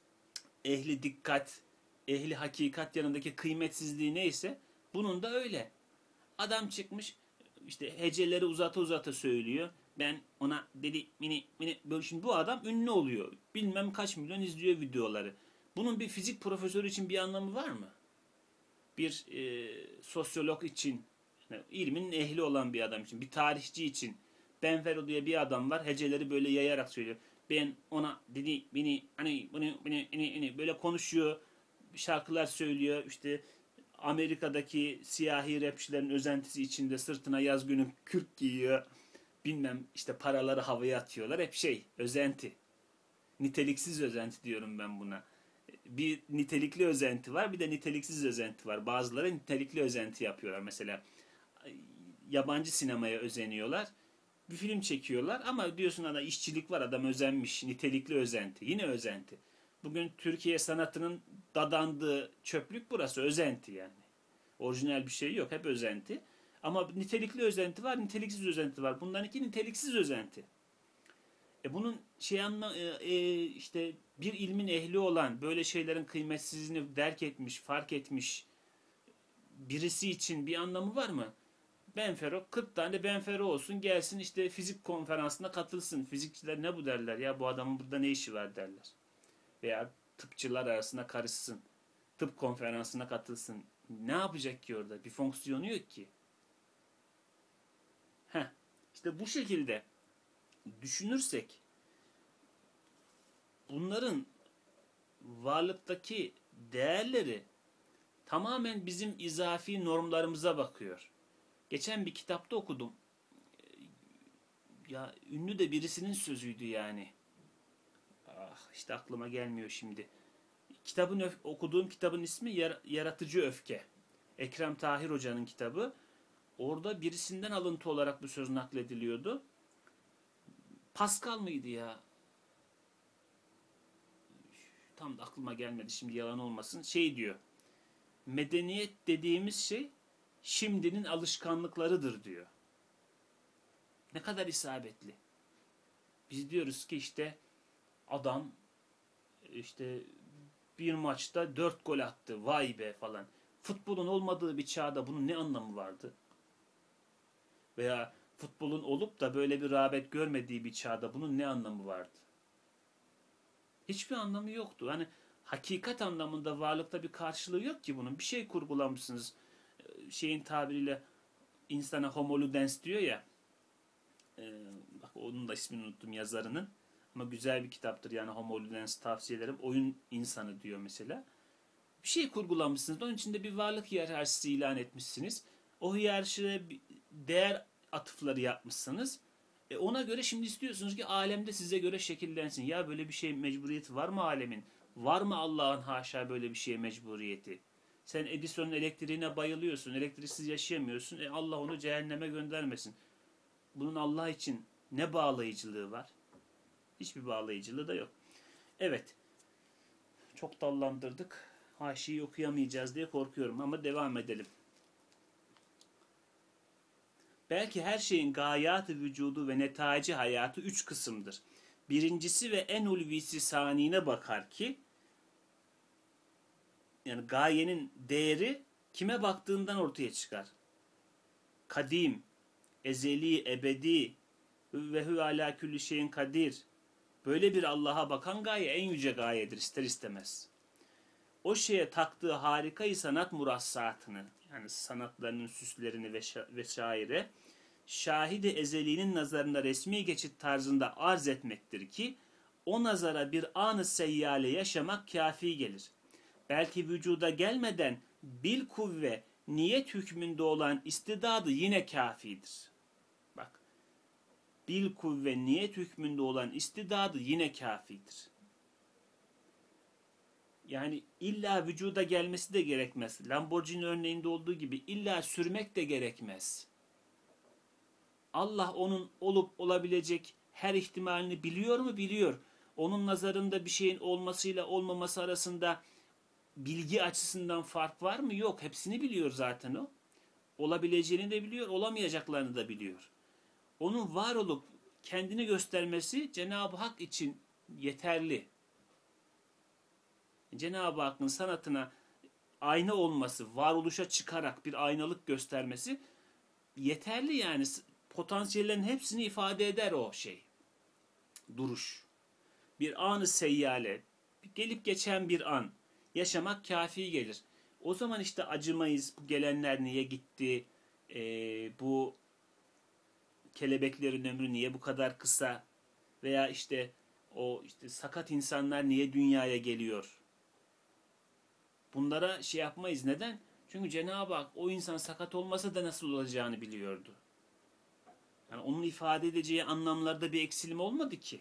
ehli dikkat, ehli hakikat yanındaki kıymetsizliği neyse, bunun da öyle. Adam çıkmış işte heceleri uzata uzata söylüyor. Ben ona dedi mini mini böyle, şimdi bu adam ünlü oluyor. Bilmem kaç milyon izliyor videoları. Bunun bir fizik profesörü için bir anlamı var mı? Bir e, sosyolog için, yani ilmin ehli olan bir adam için, bir tarihçi için. Benfero diye bir adam var. Heceleri böyle yayarak söylüyor. Ben ona dedi beni hani bunu beni hani böyle konuşuyor. Şarkılar söylüyor. İşte Amerika'daki siyahi rapçilerin özentisi içinde sırtına yaz günü kürk giyiyor. Bilmem işte paraları havaya atıyorlar. Hep şey, özenti. Niteliksiz özenti diyorum ben buna. Bir nitelikli özenti var, bir de niteliksiz özenti var. Bazıları nitelikli özenti yapıyorlar. Mesela yabancı sinemaya özeniyorlar. Bir film çekiyorlar ama diyorsun ana işçilik var, adam özenmiş. Nitelikli özenti. Yine özenti. Bugün Türkiye sanatının dadandığı çöplük burası, özenti yani. Orijinal bir şey yok, hep özenti. Ama nitelikli özenti var, niteliksiz özenti var. Bunların iki niteliksiz özenti. E bunun şey anla e, e, işte bir ilmin ehli olan, böyle şeylerin kıymetsizliğini derk etmiş, fark etmiş birisi için bir anlamı var mı? Benfero, kırk tane Benfero olsun, gelsin işte fizik konferansına katılsın. Fizikçiler ne bu derler ya, bu adamın burada ne işi var derler. Veya tıpçılar arasında karışsın. Tıp konferansına katılsın. Ne yapacak ki orada? Bir fonksiyonu yok ki. Heh, işte bu şekilde düşünürsek bunların varlıktaki değerleri tamamen bizim izafi normlarımıza bakıyor. Geçen bir kitapta okudum. Ya ünlü de birisinin sözüydü yani. Ah işte aklıma gelmiyor şimdi. Kitabın okuduğum kitabın ismi Yaratıcı Öfke. Ekrem Tahir Hoca'nın kitabı. Orada birisinden alıntı olarak bu söz naklediliyordu. Pascal mıydı ya? Tam da aklıma gelmedi şimdi, yalan olmasın. Şey diyor. Medeniyet dediğimiz şey şimdinin alışkanlıklarıdır diyor. Ne kadar isabetli. Biz diyoruz ki işte adam işte bir maçta dört gol attı. Vay be falan. Futbolun olmadığı bir çağda bunun ne anlamı vardı? Veya futbolun olup da böyle bir rağbet görmediği bir çağda bunun ne anlamı vardı? Hiçbir anlamı yoktu. Hani hakikat anlamında varlıkta bir karşılığı yok ki bunun. Bir şey kurgulamışsınız. Şeyin tabiriyle insana homo ludens diyor ya. E, bak onun da ismini unuttum yazarının. Ama güzel bir kitaptır yani Homo Ludens tavsiye ederim. Oyun insanı diyor mesela. Bir şey kurgulamışsınız. Onun içinde bir varlık hiyerarşisi ilan etmişsiniz. O hiyerarşiye değer atıfları yapmışsınız. E ona göre şimdi istiyorsunuz ki alemde size göre şekillensin. Ya böyle bir şey mecburiyeti var mı alemin? Var mı Allah'ın haşa böyle bir şeye mecburiyeti? Sen Edison'un elektriğine bayılıyorsun. Elektriksiz yaşayamıyorsun. E Allah onu cehenneme göndermesin. Bunun Allah için ne bağlayıcılığı var? Hiçbir bağlayıcılığı da yok. Evet. Çok dallandırdık. Haşiyi okuyamayacağız diye korkuyorum ama devam edelim. Belki her şeyin gayatı vücudu ve netaici hayatı üç kısımdır. Birincisi ve en ulvisi saniyine bakar ki, yani gayenin değeri kime baktığından ortaya çıkar. Kadim, ezeli, ebedi ve hü ala külli şeyin kadir. Böyle bir Allah'a bakan gaye en yüce gayedir ister istemez. O şeye taktığı harikayı sanat murassatını, yani sanatlarının süslerini vesaire şahidi ezeliğinin nazarında resmi geçit tarzında arz etmektir ki o nazara bir an-ı seyyale yaşamak kafi gelir. Belki vücuda gelmeden bil kuvve niyet hükmünde olan istidadı yine kafidir. Bak, bil kuvve niyet hükmünde olan istidadı yine kafidir. Yani illa vücuda gelmesi de gerekmez. Lamborghini örneğinde olduğu gibi illa sürmek de gerekmez. Allah onun olup olabilecek her ihtimalini biliyor mu? Biliyor. Onun nazarında bir şeyin olmasıyla olmaması arasında bilgi açısından fark var mı? Yok. Hepsini biliyor zaten o. Olabileceğini de biliyor, olamayacaklarını da biliyor. Onun var olup kendini göstermesi Cenab-ı Hak için yeterli. Cenab-ı Hakk'ın sanatına ayna olması, varoluşa çıkarak bir aynalık göstermesi yeterli yani. Potansiyellerin hepsini ifade eder o şey. Duruş. Bir anı seyyale, gelip geçen bir an. Yaşamak kafi gelir. O zaman işte acımayız. Bu gelenler niye gitti? Ee, bu kelebeklerin ömrü niye bu kadar kısa? Veya işte o işte sakat insanlar niye dünyaya geliyor? Bunlara şey yapmayız. Neden? Çünkü Cenab-ı Hak o insan sakat olmasa da nasıl olacağını biliyordu. Yani onun ifade edeceği anlamlarda bir eksilim olmadı ki.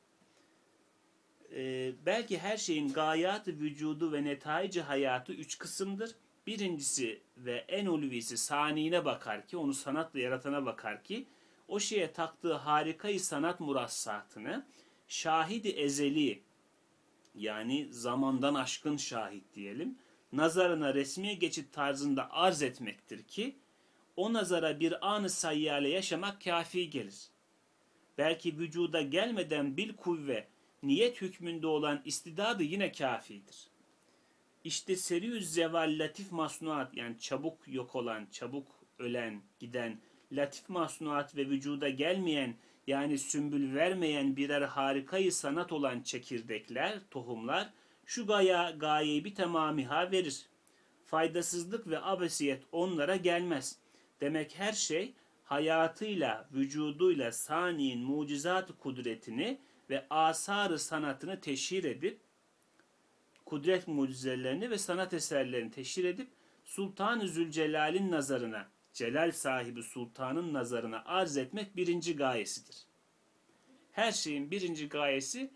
Ee, belki her şeyin gayatı vücudu ve netaici hayatı üç kısımdır. Birincisi ve en ulvisi saniyine bakar ki, onu sanatla yaratana bakar ki, o şeye taktığı harikayı sanat murassatını şahidi ezeli, yani zamandan aşkın şahit diyelim, nazarına resmi geçit tarzında arz etmektir ki, o nazara bir an-ı sayyale yaşamak kafi gelir. Belki vücuda gelmeden bil kuvve, niyet hükmünde olan istidadı yine kafidir. İşte seriyüz zeval latif masnuat, yani çabuk yok olan, çabuk ölen, giden, latif masnuat ve vücuda gelmeyen, yani sümbül vermeyen birer harikayı sanat olan çekirdekler, tohumlar, şu gaya, gayeyi bir tamamiha verir. Faydasızlık ve abesiyet onlara gelmez. Demek her şey hayatıyla, vücuduyla saniyin mucizat-ı kudretini ve asar-ı sanatını teşhir edip, kudret mucizelerini ve sanat eserlerini teşhir edip, Sultan-ı Zülcelal'in nazarına, celal sahibi sultanın nazarına arz etmek birinci gayesidir. Her şeyin birinci gayesi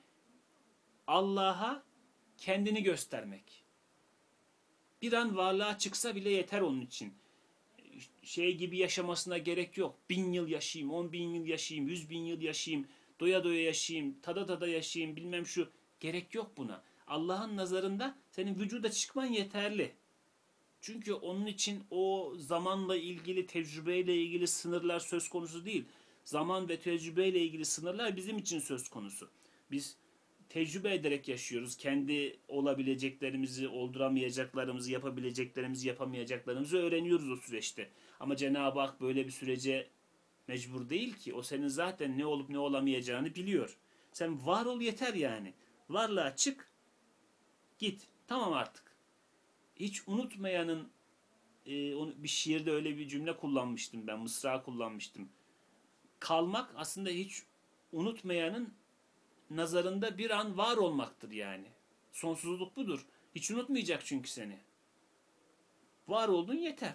Allah'a kendini göstermek. Bir an varlığa çıksa bile yeter onun için. Şey gibi yaşamasına gerek yok. Bin yıl yaşayayım, on bin yıl yaşayayım, yüz bin yıl yaşayayım, doya doya yaşayayım, tada tada yaşayayım, bilmem şu. Gerek yok buna. Allah'ın nazarında senin vücuda çıkman yeterli. Çünkü onun için o zamanla ilgili, tecrübeyle ilgili sınırlar söz konusu değil. Zaman ve tecrübeyle ilgili sınırlar bizim için söz konusu. Biz tecrübe ederek yaşıyoruz. Kendi olabileceklerimizi, olduramayacaklarımızı, yapabileceklerimizi, yapamayacaklarımızı öğreniyoruz o süreçte. Ama Cenab-ı Hak böyle bir sürece mecbur değil ki. O senin zaten ne olup ne olamayacağını biliyor. Sen var ol yeter yani. Varlığa çık, git. Tamam artık. Hiç unutmayanın, e, onu, bir şiirde öyle bir cümle kullanmıştım ben, mısra kullanmıştım. Kalmak aslında hiç unutmayanın nazarında bir an var olmaktır yani. Sonsuzluk budur. Hiç unutmayacak çünkü seni. Var oldun yeter.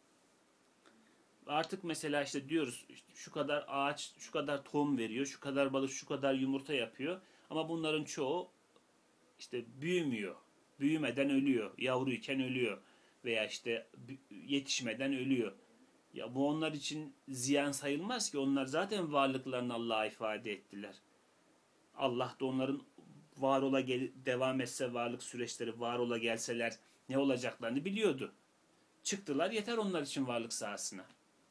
Artık mesela işte diyoruz işte şu kadar ağaç şu kadar tohum veriyor, şu kadar balık şu kadar yumurta yapıyor. Ama bunların çoğu işte büyümüyor. Büyümeden ölüyor. Yavruyken ölüyor. Veya işte yetişmeden ölüyor. Ya bu onlar için ziyan sayılmaz ki. Onlar zaten varlıklarını Allah'a ifade ettiler. Allah da onların var ola gel devam etse varlık süreçleri var ola gelseler ne olacaklarını biliyordu. Çıktılar yeter onlar için varlık sahasına.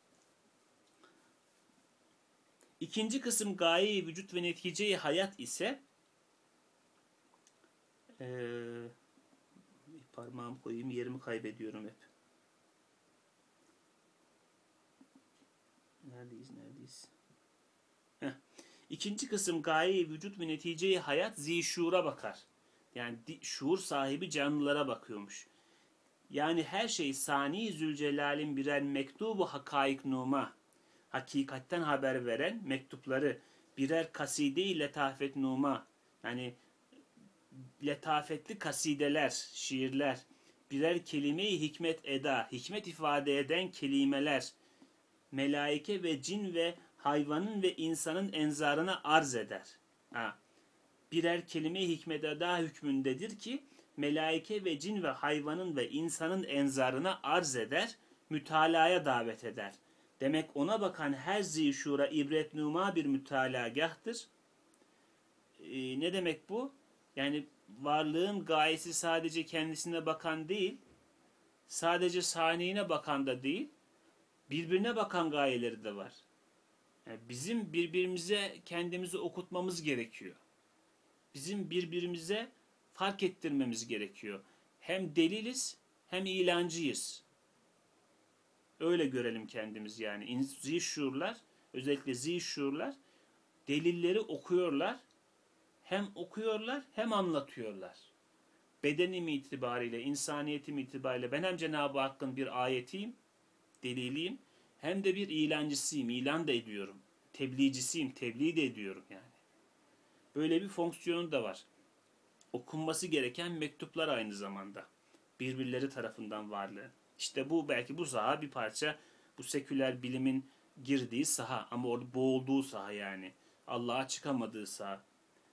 İkinci kısım gaye-i vücut ve netice-i hayat ise ee, parmağımı koyayım yerimi kaybediyorum hep. Neredeyiz neredeyiz? Heh. İkinci kısım gaye-i vücut ve netice-i hayat zişura bakar. Yani şuur sahibi canlılara bakıyormuş. Yani her şey Sani Zülcelal'in birer mektubu hakaik numa, hakikatten haber veren mektupları, birer kaside-i letafet numa, yani letafetli kasideler, şiirler, birer kelime-i hikmet eda, hikmet ifade eden kelimeler, melaike ve cin ve hayvanın ve insanın enzarına arz eder. Ha. Birer kelime-i hikmet eda hükmündedir ki, melaike ve cin ve hayvanın ve insanın enzarına arz eder, mütalaya davet eder. Demek ona bakan her zişura ibretnuma bir mütalagahtır. Ee, ne demek bu? Yani varlığın gayesi sadece kendisine bakan değil, sadece saniyine bakan da değil, birbirine bakan gayeleri de var. Yani bizim birbirimize kendimizi okutmamız gerekiyor. Bizim birbirimize fark ettirmemiz gerekiyor. Hem deliliz hem ilancıyız. Öyle görelim kendimiz yani. Zişurlar, özellikle zişurlar delilleri okuyorlar. Hem okuyorlar hem anlatıyorlar. Bedenim itibariyle, insaniyetim itibariyle ben hem Cenab-ı Hakk'ın bir ayetiyim, deliliyim, hem de bir ilancısıyım, ilan da ediyorum. Tebliğcisiyim, tebliğ de ediyorum yani. Böyle bir fonksiyonu da var. Okunması gereken mektuplar aynı zamanda. Birbirleri tarafından varlığı. İşte bu belki bu saha bir parça bu seküler bilimin girdiği saha ama orada boğulduğu saha yani. Allah'a çıkamadığı saha.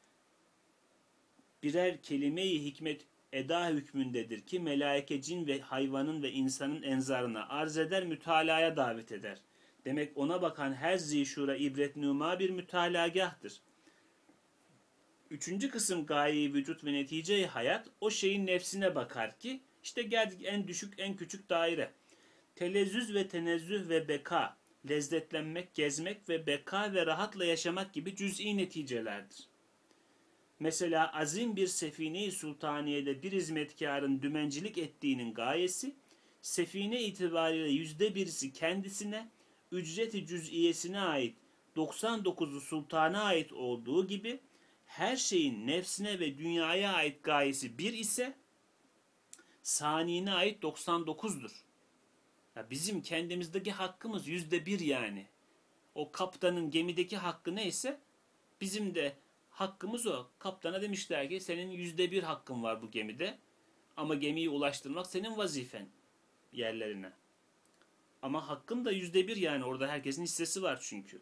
Birer kelime-i hikmet eda hükmündedir ki melaike, cin ve hayvanın ve insanın enzarına arz eder, mütalaya davet eder. Demek ona bakan her zişura ibretnuma bir mütalagahtır. Üçüncü kısım gaye-i vücut ve netice-i hayat o şeyin nefsine bakar ki işte geldik en düşük en küçük daire. Telezzüz ve tenezzüh ve beka, lezzetlenmek, gezmek ve beka ve rahatla yaşamak gibi cüz'i neticelerdir. Mesela azim bir sefine-i sultaniyede bir hizmetkarın dümencilik ettiğinin gayesi, sefine itibariyle yüzde birisi kendisine, ücreti cüz'iyesine ait doksan dokuzu sultana ait olduğu gibi, her şeyin nefsine ve dünyaya ait gayesi bir ise, saniyine ait doksan dokuzdur. Ya bizim kendimizdeki hakkımız yüzde bir yani. O kaptanın gemideki hakkı neyse, bizim de hakkımız o. Kaptana demişler ki senin yüzde bir hakkın var bu gemide. Ama gemiyi ulaştırmak senin vazifen yerlerine. Ama hakkın da yüzde bir yani orada herkesin hissesi var çünkü.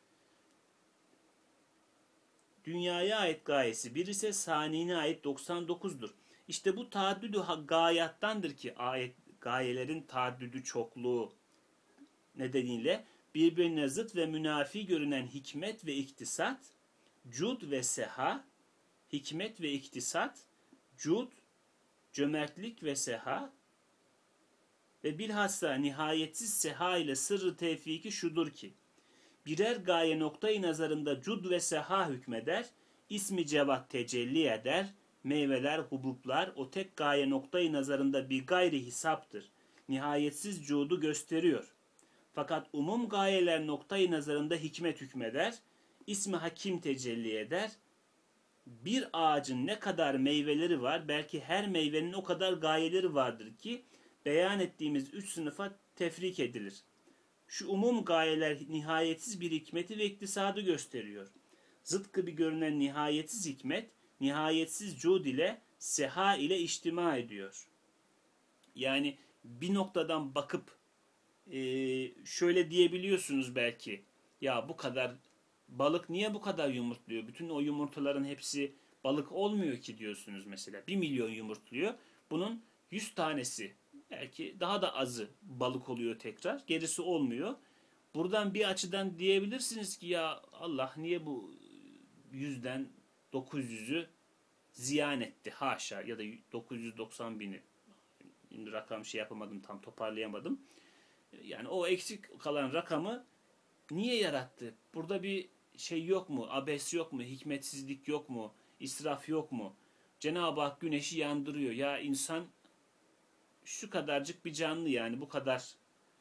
Dünyaya ait gayesi bir ise saniyine ait doksan dokuzdur. İşte bu taaddüdü gayattandır ki ayet, gayelerin taaddüdü çokluğu nedeniyle birbirine zıt ve münafi görünen hikmet ve iktisat, cud ve seha, hikmet ve iktisat, cud, cömertlik ve seha ve bilhassa nihayetsiz seha ile sırrı tevfiki şudur ki, birer gaye noktayı nazarında cud ve seha hükmeder, ismi cevat tecelli eder, meyveler, hubuplar o tek gaye noktayı nazarında bir gayri hesaptır. Nihayetsiz cudu gösteriyor. Fakat umum gayeler noktayı nazarında hikmet hükmeder, ismi hakim tecelli eder. Bir ağacın ne kadar meyveleri var, belki her meyvenin o kadar gayeleri vardır ki beyan ettiğimiz üç sınıfa tefrik edilir. Şu umum gayeler nihayetsiz bir hikmeti ve iktisadı gösteriyor. Zıt gibi görünen nihayetsiz hikmet, nihayetsiz cud ile, seha ile içtima ediyor. Yani bir noktadan bakıp e, şöyle diyebiliyorsunuz belki. Ya bu kadar balık niye bu kadar yumurtluyor? Bütün o yumurtaların hepsi balık olmuyor ki diyorsunuz mesela. Bir milyon yumurtluyor. Bunun yüz tanesi, belki daha da azı balık oluyor tekrar. Gerisi olmuyor. Buradan bir açıdan diyebilirsiniz ki ya Allah niye bu yüzden dokuz yüzü ziyan etti haşa, ya da dokuz yüz doksan bini, rakam şey yapamadım, tam toparlayamadım. Yani o eksik kalan rakamı niye yarattı? Burada bir şey yok mu? Abes yok mu? Hikmetsizlik yok mu? İsraf yok mu? Cenab-ı Hak güneşi yandırıyor. Ya insan şu kadarcık bir canlı, yani bu kadar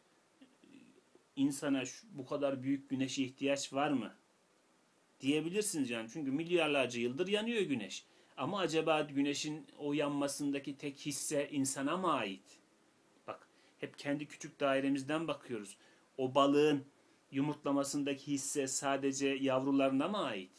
insana şu, bu kadar büyük güneşe ihtiyaç var mı? Diyebilirsiniz yani. Çünkü milyarlarca yıldır yanıyor güneş. Ama acaba güneşin o yanmasındaki tek hisse insana mı ait? Bak, hep kendi küçük dairemizden bakıyoruz. O balığın yumurtlamasındaki hisse sadece yavrularına mı ait?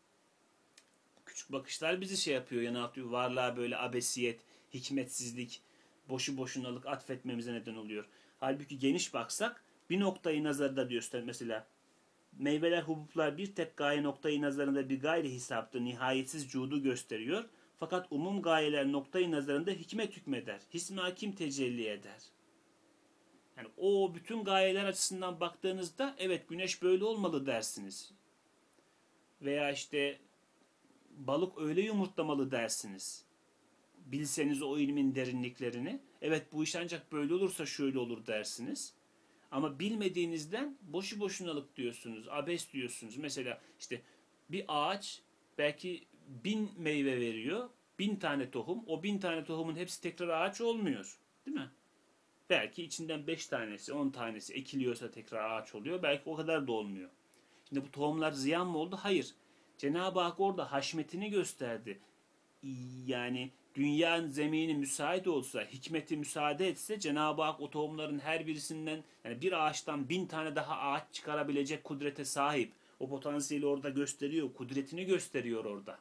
Küçük bakışlar bizi şey yapıyor, yanıltıyor. Varlığa böyle abesiyet, hikmetsizlik, boşu boşunalık atfetmemize neden oluyor. Halbuki geniş baksak bir noktayı nazarda göster. Mesela meyveler, hubuplar bir tek gaye noktayı nazarında bir gayri hesapta nihayetsiz cudu gösteriyor. Fakat umum gayeler noktayı nazarında hikmet hükmeder. Hismi hakim tecelli eder. Yani o bütün gayeler açısından baktığınızda evet güneş böyle olmalı dersiniz. Veya işte balık öyle yumurtlamalı dersiniz. Bilseniz o ilmin derinliklerini. Evet bu iş ancak böyle olursa şöyle olur dersiniz. Ama bilmediğinizden boşu boşunalık diyorsunuz, abes diyorsunuz. Mesela işte bir ağaç belki bin meyve veriyor, bin tane tohum. O bin tane tohumun hepsi tekrar ağaç olmuyor, değil mi? Belki içinden beş tanesi, on tanesi ekiliyorsa tekrar ağaç oluyor. Belki o kadar da olmuyor. Şimdi bu tohumlar ziyan mı oldu? Hayır. Cenab-ı Hak orada haşmetini gösterdi. Yani dünyanın zemini müsait olsa, hikmeti müsaade etse Cenab-ı Hak o tohumların her birisinden, yani bir ağaçtan bin tane daha ağaç çıkarabilecek kudrete sahip. O potansiyeli orada gösteriyor, kudretini gösteriyor orada.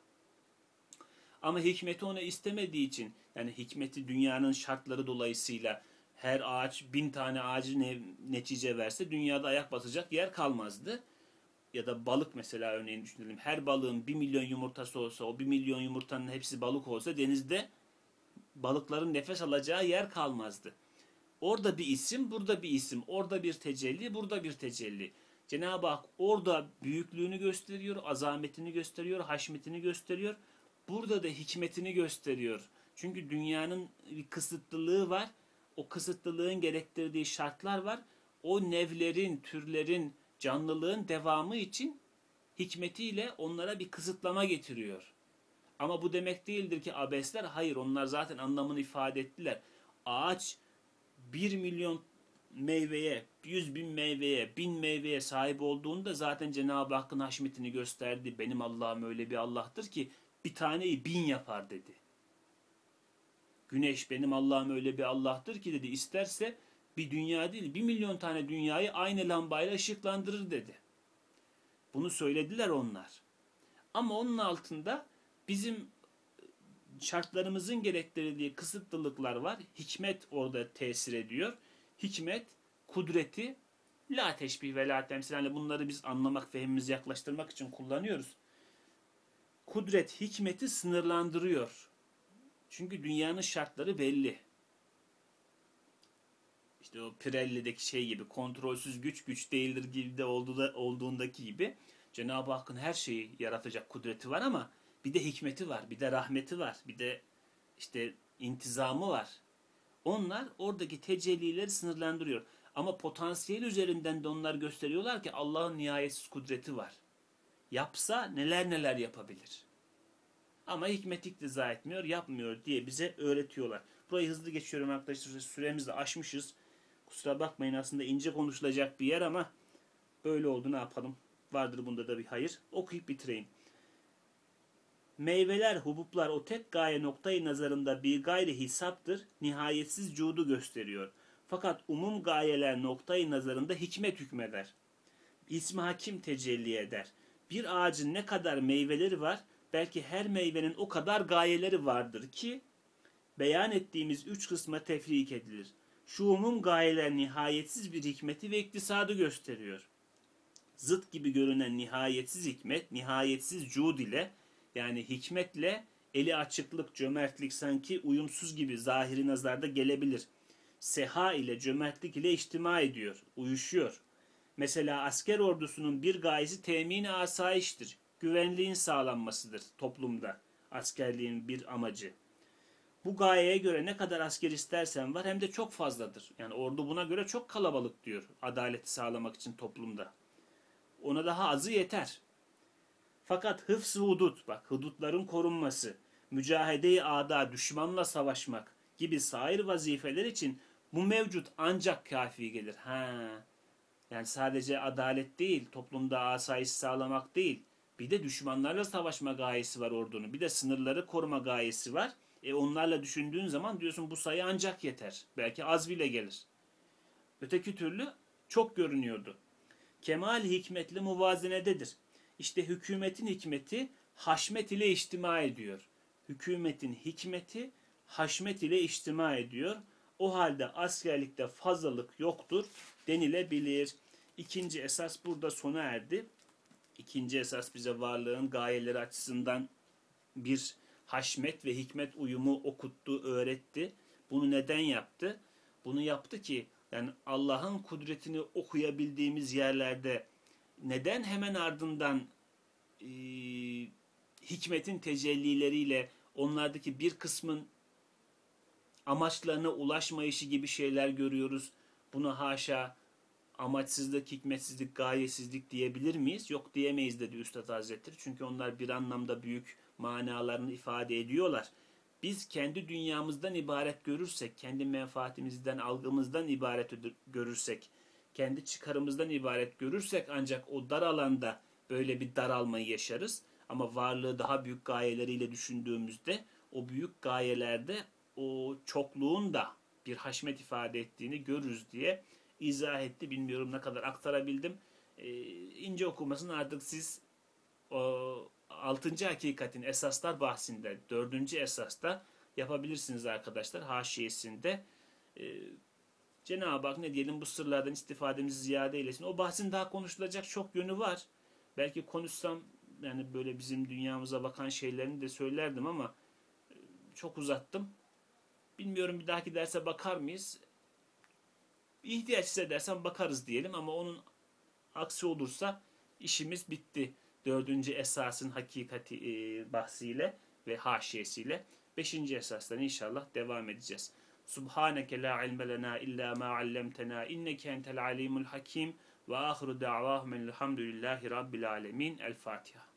Ama hikmeti ona istemediği için, yani hikmeti dünyanın şartları dolayısıyla her ağaç bin tane ağacı ne, netice verse dünyada ayak basacak yer kalmazdı. Ya da balık mesela örneğin düşünelim. Her balığın bir milyon yumurtası olsa, o bir milyon yumurtanın hepsi balık olsa denizde balıkların nefes alacağı yer kalmazdı. Orada bir isim, burada bir isim. Orada bir tecelli, burada bir tecelli. Cenab-ı Hak orada büyüklüğünü gösteriyor, azametini gösteriyor, haşmetini gösteriyor. Burada da hikmetini gösteriyor. Çünkü dünyanın bir kısıtlılığı var. O kısıtlılığın gerektirdiği şartlar var. O nevlerin, türlerin, canlılığın devamı için hikmetiyle onlara bir kısıtlama getiriyor. Ama bu demek değildir ki abesler. Hayır, onlar zaten anlamını ifade ettiler. Ağaç bir milyon meyveye, yüz bin meyveye, bin meyveye sahip olduğunda zaten Cenab-ı Hakk'ın haşmetini gösterdi. Benim Allah'ım öyle bir Allah'tır ki bir taneyi bin yapar dedi. Güneş benim Allah'ım öyle bir Allah'tır ki dedi, isterse bir dünya değil bir milyon tane dünyayı aynı lambayla ışıklandırır dedi. Bunu söylediler onlar. Ama onun altında bizim şartlarımızın gerektirdiği kısıtlılıklar var. Hikmet orada tesir ediyor. Hikmet, kudreti, la teşbih ve la temsil. Yani bunları biz anlamak, fehmimizi yaklaştırmak için kullanıyoruz. Kudret, hikmeti sınırlandırıyor. Çünkü dünyanın şartları belli. İşte o Pirelli'deki şey gibi, kontrolsüz güç güç değildir gibi de olduğundaki gibi Cenab-ı Hakk'ın her şeyi yaratacak kudreti var ama bir de hikmeti var, bir de rahmeti var, bir de işte intizamı var. Onlar oradaki tecellileri sınırlandırıyor. Ama potansiyel üzerinden de onlar gösteriyorlar ki Allah'ın nihayetsiz kudreti var. Yapsa neler neler yapabilir. Ama hikmet iktiza etmiyor, yapmıyor diye bize öğretiyorlar. Burayı hızlı geçiyorum arkadaşlar. Süremizi aşmışız. Kusura bakmayın, aslında ince konuşulacak bir yer ama böyle oldu, ne yapalım. Vardır bunda da bir hayır. Okuyup bitireyim. Meyveler, hubuplar o tek gaye noktayı nazarında bir gayri hesaptır. Nihayetsiz cudu gösteriyor. Fakat umum gayeler noktayı nazarında hikmet hükmeder. İsmi hakim tecelli eder. Bir ağacın ne kadar meyveleri var, belki her meyvenin o kadar gayeleri vardır ki beyan ettiğimiz üç kısma tefrik edilir. Şu umum gayeler nihayetsiz bir hikmeti ve iktisadı gösteriyor. Zıt gibi görünen nihayetsiz hikmet, nihayetsiz cud ile, yani hikmetle eli açıklık, cömertlik sanki uyumsuz gibi zahiri nazarda gelebilir. Seha ile, cömertlik ile içtima ediyor, uyuşuyor. Mesela asker ordusunun bir gayesi temin-i asayiştir. Güvenliğin sağlanmasıdır toplumda. Askerliğin bir amacı. Bu gayeye göre ne kadar asker istersen var, hem de çok fazladır. Yani ordu buna göre çok kalabalık diyor, adaleti sağlamak için toplumda. Ona daha azı yeter. Fakat hıfz-ı hudut, bak hudutların korunması, mücahede-i ada, düşmanla savaşmak gibi sair vazifeler için bu mevcut ancak kafi gelir. Ha, yani sadece adalet değil, toplumda asayiş sağlamak değil, bir de düşmanlarla savaşma gayesi var ordunun. Bir de sınırları koruma gayesi var. E onlarla düşündüğün zaman diyorsun bu sayı ancak yeter. Belki az bile gelir. Öteki türlü çok görünüyordu. Kemal hikmetli muvazenededir. İşte hükümetin hikmeti haşmet ile içtima ediyor. Hükümetin hikmeti haşmet ile içtima ediyor. O halde askerlikte fazlalık yoktur denilebilir. İkinci esas burada sona erdi. İkinci esas bize varlığın gayeleri açısından bir haşmet ve hikmet uyumu okuttu, öğretti. Bunu neden yaptı? Bunu yaptı ki yani Allah'ın kudretini okuyabildiğimiz yerlerde neden hemen ardından e, hikmetin tecellileriyle onlardaki bir kısmın amaçlarına ulaşmayışı gibi şeyler görüyoruz? Buna haşa amaçsızlık, hikmetsizlik, gayesizlik diyebilir miyiz? Yok diyemeyiz dedi Üstad Hazretleri. Çünkü onlar bir anlamda büyük manalarını ifade ediyorlar. Biz kendi dünyamızdan ibaret görürsek, kendi menfaatimizden, algımızdan ibaret görürsek, kendi çıkarımızdan ibaret görürsek ancak o dar alanda böyle bir daralmayı yaşarız. Ama varlığı daha büyük gayeleriyle düşündüğümüzde o büyük gayelerde o çokluğun da bir haşmet ifade ettiğini görürüz diye izah etti. Bilmiyorum ne kadar aktarabildim. Ee, ince okumasını artık siz o altıncı hakikatin esaslar bahsinde, dördüncü esasta yapabilirsiniz arkadaşlar. Haşiyesinde. Ee, Cenab-ı Hak ne diyelim bu sırlardan istifademizi ziyade eylesin. O bahsin daha konuşulacak çok yönü var. Belki konuşsam yani böyle bizim dünyamıza bakan şeylerini de söylerdim ama çok uzattım. Bilmiyorum bir dahaki derse bakar mıyız? İhtiyaç hissedersen bakarız diyelim ama onun aksi olursa işimiz bitti. Dördüncü esasın hakikati e, bahsiyle ve haşiyesiyle. Beşinci esasdan inşallah devam edeceğiz. Subhaneke la ilme lena illa ma allamtena inneke entel alimul hakim ve ahiru da'vahum elhamdülillahi rabbil alemin. El Fatiha.